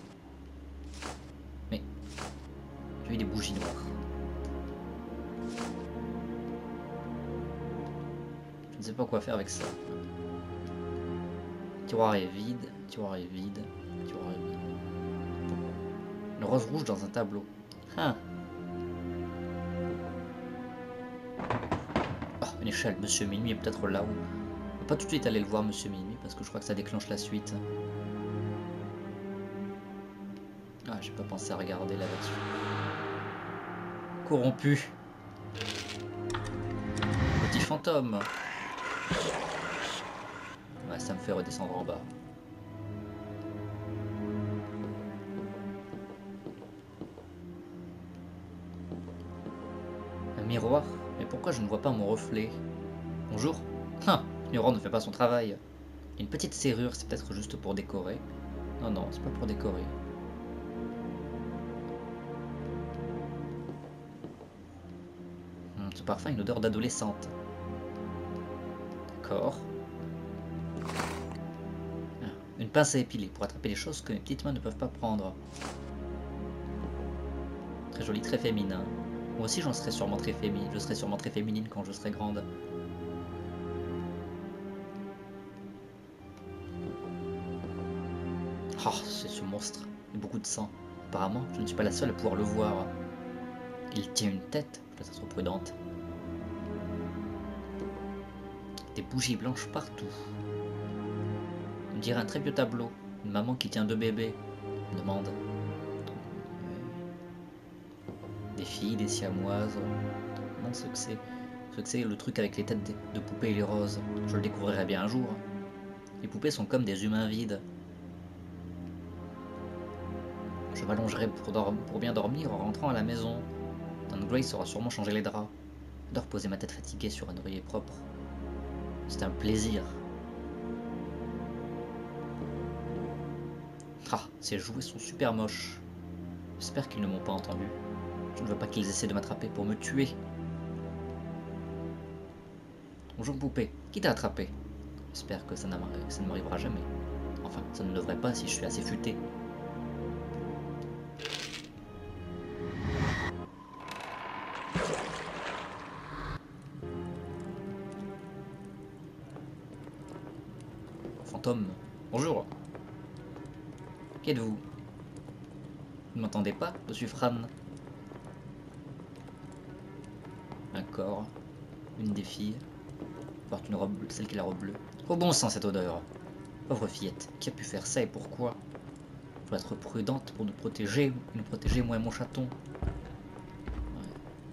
[SPEAKER 1] Mais, j'ai eu des bougies noires. Je ne sais pas quoi faire avec ça. Le tiroir est vide, le tiroir est vide, le tiroir est vide. Une rose rouge dans un tableau. Ah. Oh, une échelle, Monsieur Minuit est peut-être là-haut. On va pas tout de suite aller le voir, Monsieur Minuit, parce que je crois que ça déclenche la suite. Ah, j'ai pas pensé à regarder là-dessus. Corrompu. Petit fantôme. Ouais, ça me fait redescendre en bas. Un miroir? Mais pourquoi je ne vois pas mon reflet? Bonjour. Ah, le miroir ne fait pas son travail. Une petite serrure, c'est peut-être juste pour décorer. Non, non, c'est pas pour décorer. Hum, ce parfum a une odeur d'adolescente. D'accord. Ah, une pince à épiler pour attraper les choses que mes petites mains ne peuvent pas prendre. Très joli, très féminin. Moi aussi, j'en serais sûrement très féminine. Je serais sûrement très féminine quand je serai grande. Oh, c'est ce monstre. Il y a beaucoup de sang. Apparemment, je ne suis pas la seule à pouvoir le voir. Il tient une tête. Je dois être prudente. Des bougies blanches partout. On dirait un très vieux tableau. Une maman qui tient deux bébés. Je me demande. Des filles, des siamoises. Non, ce que c'est. Ce que c'est le truc avec les têtes de poupées et les roses. Je le découvrirai bien un jour. Les poupées sont comme des humains vides. Je m'allongerai pour, pour bien dormir en rentrant à la maison. Tante Grace aura sûrement changé les draps. J'adore poser ma tête fatiguée sur un oreiller propre. C'est un plaisir. Ah, ces jouets sont super moches. J'espère qu'ils ne m'ont pas entendu. Je ne veux pas qu'ils essaient de m'attraper pour me tuer. Bonjour poupée, qui t'a attrapé? J'espère que ça ne m'arrivera jamais. Enfin, ça ne devrait pas si je suis assez futé. Fantôme, bonjour. Qui êtes-vous? Vous ne m'entendez pas? Je suis Fran. Un corps, une des filles, porte une robe bleue, celle qui a la robe bleue. Oh bon sang cette odeur. Pauvre fillette, qui a pu faire ça et pourquoi? Je dois être prudente pour nous protéger, nous protéger moi et mon chaton. Ouais.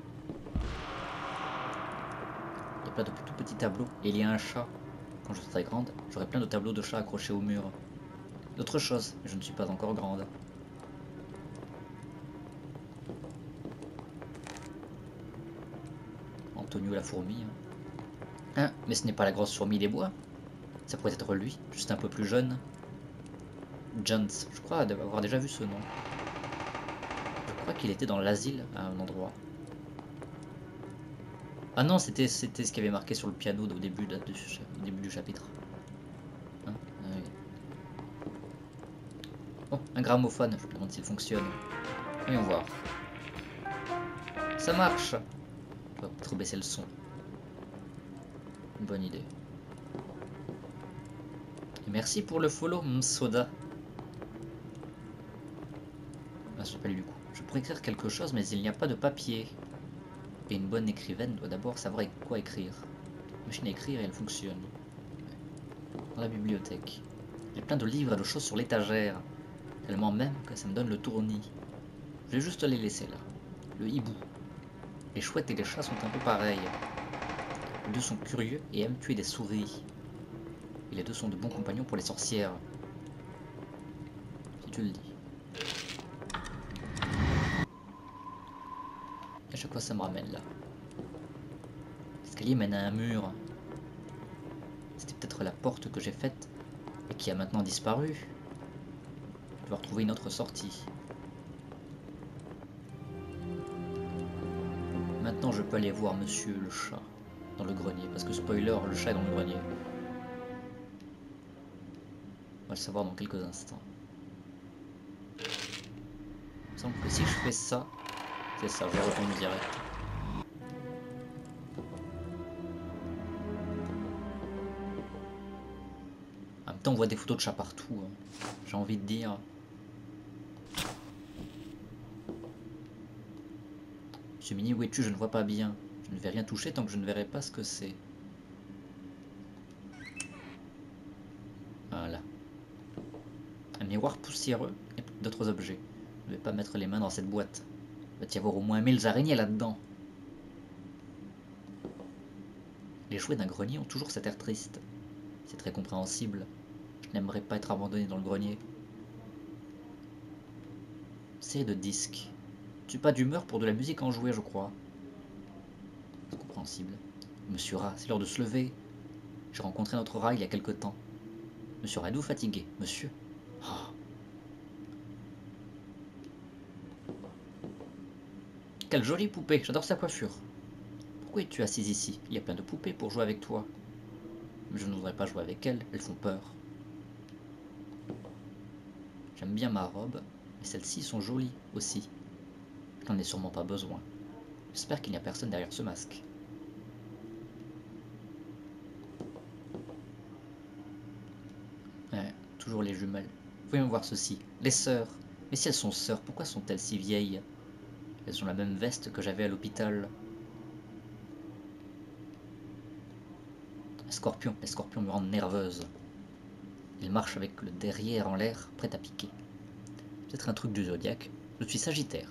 [SPEAKER 1] Il y a plein de tout petits tableaux et il y a un chat. Quand je serai grande, j'aurai plein de tableaux de chats accrochés au mur. D'autres choses, mais je ne suis pas encore grande. Antonio la fourmi. Hein, mais ce n'est pas la grosse fourmi des bois. Ça pourrait être lui, juste un peu plus jeune. Jones, je crois avoir déjà vu ce nom. Je crois qu'il était dans l'asile à un endroit. Ah non, c'était c'était ce qui avait marqué sur le piano au début, de, du, au début du chapitre. Hein, ah oui. Oh, un gramophone, je me demande s'il fonctionne. Voyons voir. Ça marche. On va peut-être baisser le son. Une bonne idée. Et merci pour le follow, Msoda. Ah, je sais pas du coup. Je pourrais écrire quelque chose, mais il n'y a pas de papier. Et une bonne écrivaine doit d'abord savoir quoi écrire. La machine à écrire, elle fonctionne. Dans la bibliothèque. Il y a plein de livres et de choses sur l'étagère. Tellement même que ça me donne le tournis. Je vais juste les laisser là. Le hibou. Les chouettes et les chats sont un peu pareils. Les deux sont curieux et aiment tuer des souris. Et les deux sont de bons compagnons pour les sorcières. Si tu le dis. À chaque fois ça me ramène là. L'escalier mène à un mur. C'était peut-être la porte que j'ai faite et qui a maintenant disparu. Je dois retrouver une autre sortie. Maintenant, je peux aller voir monsieur le chat dans le grenier. Parce que spoiler, le chat est dans le grenier. On va le savoir dans quelques instants. Il me semble que si je fais ça, c'est ça, je retourne direct. En même temps, on voit des photos de chats partout. Hein. J'ai envie de dire. Monsieur Mini, où es-tu? Je ne vois pas bien. Je ne vais rien toucher tant que je ne verrai pas ce que c'est. Voilà. Un miroir poussiéreux et d'autres objets. Je ne vais pas mettre les mains dans cette boîte. Il va y avoir au moins mille araignées là-dedans. Les jouets d'un grenier ont toujours cet air triste. C'est très compréhensible. Je n'aimerais pas être abandonné dans le grenier. C'est de disques. Je suis pas d'humeur pour de la musique enjouée, je crois. C'est compréhensible. Monsieur Rat, c'est l'heure de se lever. J'ai rencontré notre rat il y a quelque temps. Monsieur Rat, êtes-vous fatigué, monsieur? Oh. Quelle jolie poupée, j'adore sa coiffure. Pourquoi es-tu assise ici? Il y a plein de poupées pour jouer avec toi. Mais je ne voudrais pas jouer avec elles, elles font peur. J'aime bien ma robe, mais celles-ci sont jolies aussi. Je n'en ai sûrement pas besoin. J'espère qu'il n'y a personne derrière ce masque. Ouais, toujours les jumelles. Voyons voir ceci. Les sœurs. Mais si elles sont sœurs, pourquoi sont-elles si vieilles? Elles ont la même veste que j'avais à l'hôpital. Les scorpions, les scorpions me rendent nerveuse. Ils marchent avec le derrière en l'air, prêt à piquer. Peut-être un truc du zodiaque. Je suis Sagittaire.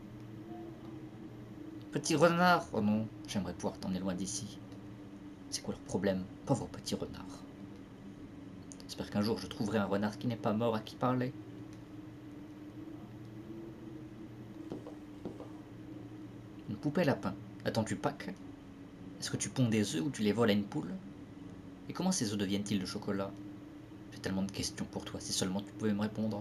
[SPEAKER 1] Petit renard! Oh non, j'aimerais pouvoir t'emmener loin d'ici. C'est quoi leur problème? Pauvre petit renard. J'espère qu'un jour je trouverai un renard qui n'est pas mort à qui parler. Une poupée lapin. Attends-tu Pâques? Est-ce que tu ponds des œufs ou tu les voles à une poule? Et comment ces œufs deviennent-ils de chocolat? J'ai tellement de questions pour toi, si seulement tu pouvais me répondre.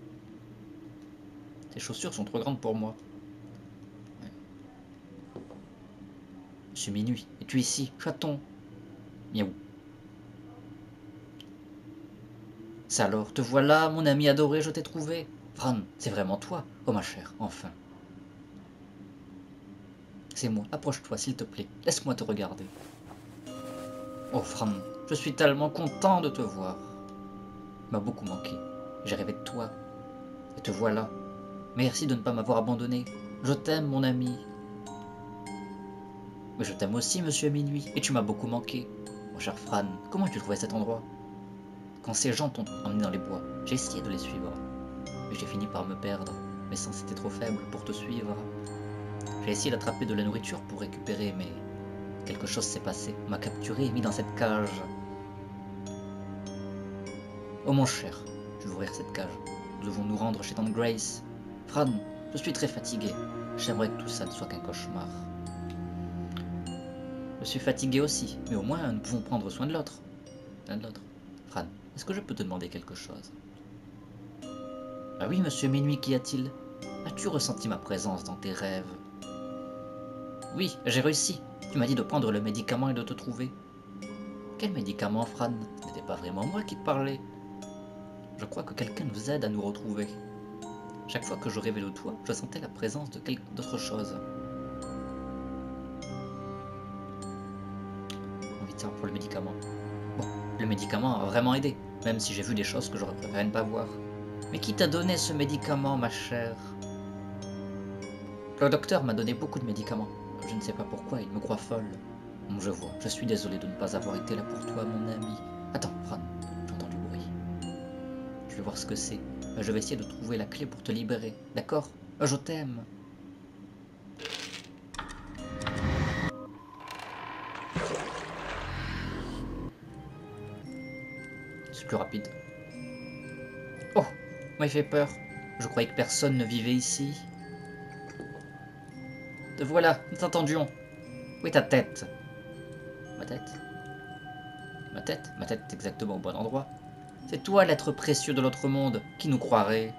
[SPEAKER 1] Tes chaussures sont trop grandes pour moi. Ouais. Monsieur Minuit, es-tu ici, chaton? Miaou. Ça alors, te voilà, mon ami adoré, je t'ai trouvé. Fran, c'est vraiment toi? Oh ma chère, enfin. C'est moi, approche-toi s'il te plaît, laisse-moi te regarder. Oh Fran, je suis tellement content de te voir. Tu m'as beaucoup manqué, j'ai rêvé de toi. Et te voilà. Merci de ne pas m'avoir abandonné. Je t'aime, mon ami. Mais je t'aime aussi, monsieur Minuit, et tu m'as beaucoup manqué. Mon cher Fran, comment as-tu trouvé cet endroit? Quand ces gens t'ont emmené dans les bois, j'ai essayé de les suivre. Mais j'ai fini par me perdre. Mes sens étaient trop faibles pour te suivre. J'ai essayé d'attraper de la nourriture pour récupérer, mais quelque chose s'est passé. On m'a capturé et mis dans cette cage. Oh mon cher, je vais ouvrir cette cage. Nous devons nous rendre chez Tante Grace. Fran, je suis très fatigué. J'aimerais que tout ça ne soit qu'un cauchemar. Je suis fatigué aussi, mais au moins nous pouvons prendre soin de l'autre. L'un de l'autre. Fran, est-ce que je peux te demander quelque chose? Ah oui, monsieur Minuit, qu'y a-t-il? As-tu ressenti ma présence dans tes rêves? Oui, j'ai réussi. Tu m'as dit de prendre le médicament et de te trouver. Quel médicament, Fran? Ce n'était pas vraiment moi qui te parlais. Je crois que quelqu'un nous aide à nous retrouver. Chaque fois que je rêvais de toi, je sentais la présence de quelque d'autre chose. Envie de savoir pour le médicament. Bon, le médicament a vraiment aidé, même si j'ai vu des choses que j'aurais préféré ne pas voir. Mais qui t'a donné ce médicament, ma chère? Le docteur m'a donné beaucoup de médicaments. Je ne sais pas pourquoi, il me croit folle. Bon, je vois, je suis désolé de ne pas avoir été là pour toi, mon ami. Attends, Fran, j'entends du bruit. Je vais voir ce que c'est. Je vais essayer de trouver la clé pour te libérer, d'accord? Je t'aime. C'est plus rapide. Oh, m'a fait peur. Je croyais que personne ne vivait ici. Te voilà, nous t'entendions. Où est ta tête? Ma tête? Ma tête? Ma tête est exactement au bon endroit. C'est toi l'être précieux de l'autre monde. Qui nous croirait?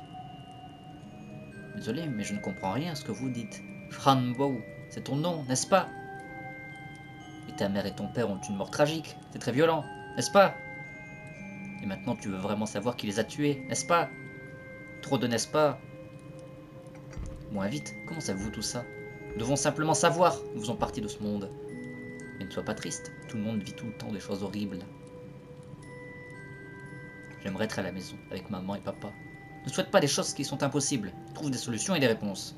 [SPEAKER 1] Désolé, mais je ne comprends rien à ce que vous dites. Franbow, c'est ton nom, n'est-ce pas? Et ta mère et ton père ont une mort tragique. C'est très violent, n'est-ce pas? Et maintenant tu veux vraiment savoir qui les a tués, n'est-ce pas? Trop de n'est-ce pas? Moins vite, comment savez-vous tout ça? Nous devons simplement savoir, nous faisons partie de ce monde. Mais ne sois pas triste, tout le monde vit tout le temps des choses horribles. J'aimerais être à la maison, avec maman et papa. Ne souhaite pas des choses qui sont impossibles, trouve des solutions et des réponses.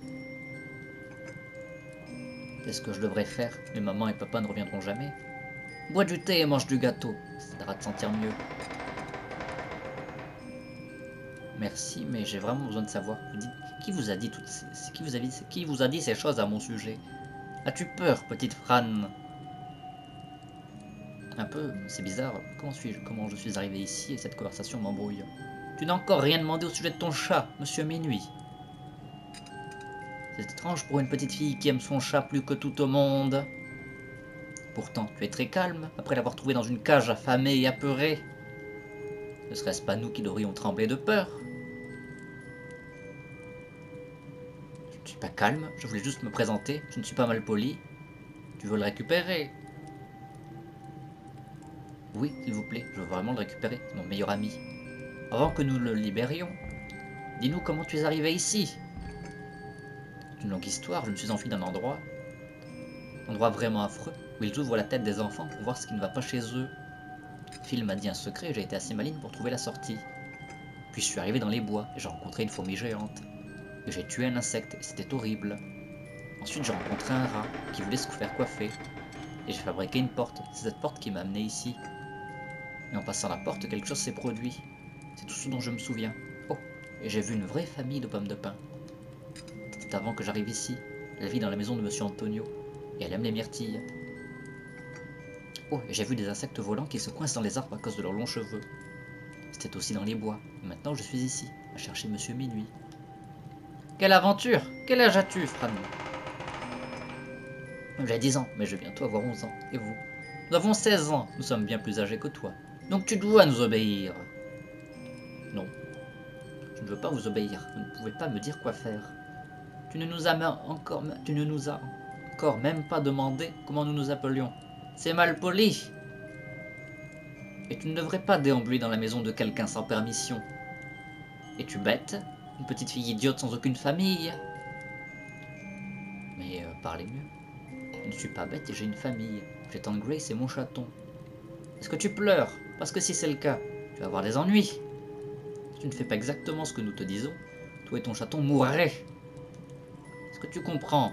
[SPEAKER 1] Qu'est-ce que je devrais faire? Mais maman et papa ne reviendront jamais. Bois du thé et mange du gâteau, ça t'aidera à te sentir mieux. Merci, mais j'ai vraiment besoin de savoir. Vous dites, qui vous a dit toutes ces, qui vous a dit, qui vous a dit ces choses à mon sujet? As-tu peur, petite Fran? Un peu, c'est bizarre. Comment suis-je, comment je suis arrivé ici et cette conversation m'embrouille? Tu n'as encore rien demandé au sujet de ton chat, Monsieur Minuit. C'est étrange pour une petite fille qui aime son chat plus que tout au monde. Pourtant, tu es très calme après l'avoir trouvé dans une cage affamée et apeurée. Ne serait-ce pas nous qui devrions trembler de peur? Je ne suis pas calme, je voulais juste me présenter, je ne suis pas mal poli. Tu veux le récupérer? Oui, s'il vous plaît, je veux vraiment le récupérer, c'est mon meilleur ami. Avant que nous le libérions, dis-nous comment tu es arrivé ici. C'est une longue histoire, je me suis enfui d'un endroit, un endroit vraiment affreux, où ils ouvrent la tête des enfants pour voir ce qui ne va pas chez eux. Phil m'a dit un secret et j'ai été assez maligne pour trouver la sortie. Puis je suis arrivé dans les bois et j'ai rencontré une fourmi géante. Et j'ai tué un insecte et c'était horrible. Ensuite j'ai rencontré un rat qui voulait se faire coiffer. Et j'ai fabriqué une porte, c'est cette porte qui m'a amené ici. Et en passant la porte, quelque chose s'est produit. C'est tout ce dont je me souviens. Oh, et j'ai vu une vraie famille de pommes de pin. C'était avant que j'arrive ici. Elle vit dans la maison de Monsieur Antonio. Et elle aime les myrtilles. Oh, et j'ai vu des insectes volants qui se coincent dans les arbres à cause de leurs longs cheveux. C'était aussi dans les bois. Et maintenant je suis ici, à chercher Monsieur Minuit. Quelle aventure! Quel âge as-tu, Fran? J'ai dix ans, mais je vais bientôt avoir onze ans. Et vous? Nous avons seize ans. Nous sommes bien plus âgés que toi. Donc tu dois nous obéir. Non. Je ne veux pas vous obéir. Vous ne pouvez pas me dire quoi faire. Tu ne nous as encore, tu ne nous as encore même pas demandé comment nous nous appelions. C'est mal poli. Et tu ne devrais pas déambuler dans la maison de quelqu'un sans permission. Es-tu bête? Une petite fille idiote sans aucune famille? Mais euh, parlez mieux. Je ne suis pas bête et j'ai une famille. J'ai Tante Grace et mon chaton. Est-ce que tu pleures? Parce que si c'est le cas, tu vas avoir des ennuis. Si tu ne fais pas exactement ce que nous te disons, toi et ton chaton mourraient. Est-ce que tu comprends?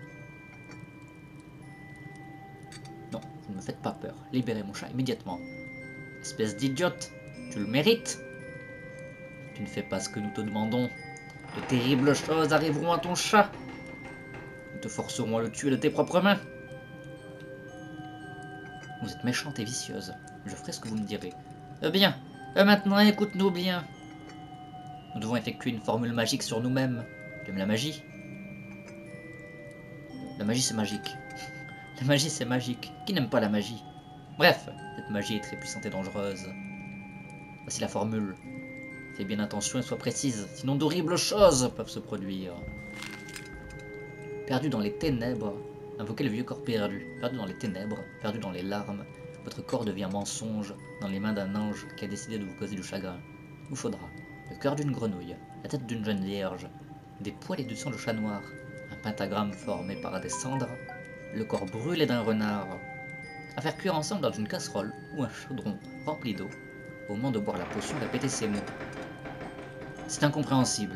[SPEAKER 1] Non, vous ne me faites pas peur. Libérez mon chat immédiatement. Espèce d'idiote, tu le mérites. Tu ne fais pas ce que nous te demandons. De terribles choses arriveront à ton chat. Nous te forcerons à le tuer de tes propres mains. Vous êtes méchante et vicieuse. Je ferai ce que vous me direz. Eh bien, maintenant écoute-nous bien. Nous devons effectuer une formule magique sur nous-mêmes. Tu aimes la magie? La magie c'est magique. La magie c'est magique. Qui n'aime pas la magie? Bref, cette magie est très puissante et dangereuse. Voici la formule. Fais bien attention et sois précise, sinon d'horribles choses peuvent se produire. Perdu dans les ténèbres, invoquez le vieux corps perdu. Perdu dans les ténèbres, perdu dans les larmes, votre corps devient mensonge dans les mains d'un ange qui a décidé de vous causer du chagrin. Il vous faudra le cœur d'une grenouille, la tête d'une jeune vierge, des poils et du sang de chat noir, un pentagramme formé par des cendres, le corps brûlé d'un renard, à faire cuire ensemble dans une casserole ou un chaudron rempli d'eau. Au moment de boire la potion, répétez ces mots. C'est incompréhensible.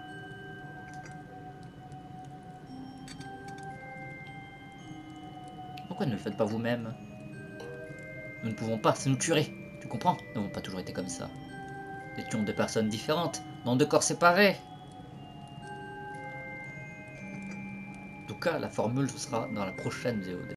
[SPEAKER 1] Pourquoi ne le faites pas vous-même? Nous ne pouvons pas, ça nous tuerait. Tu comprends? Nous n'avons pas toujours été comme ça. Nous étions deux personnes différentes, dans deux corps séparés. En tout cas, la formule, ce sera dans la prochaine vidéo.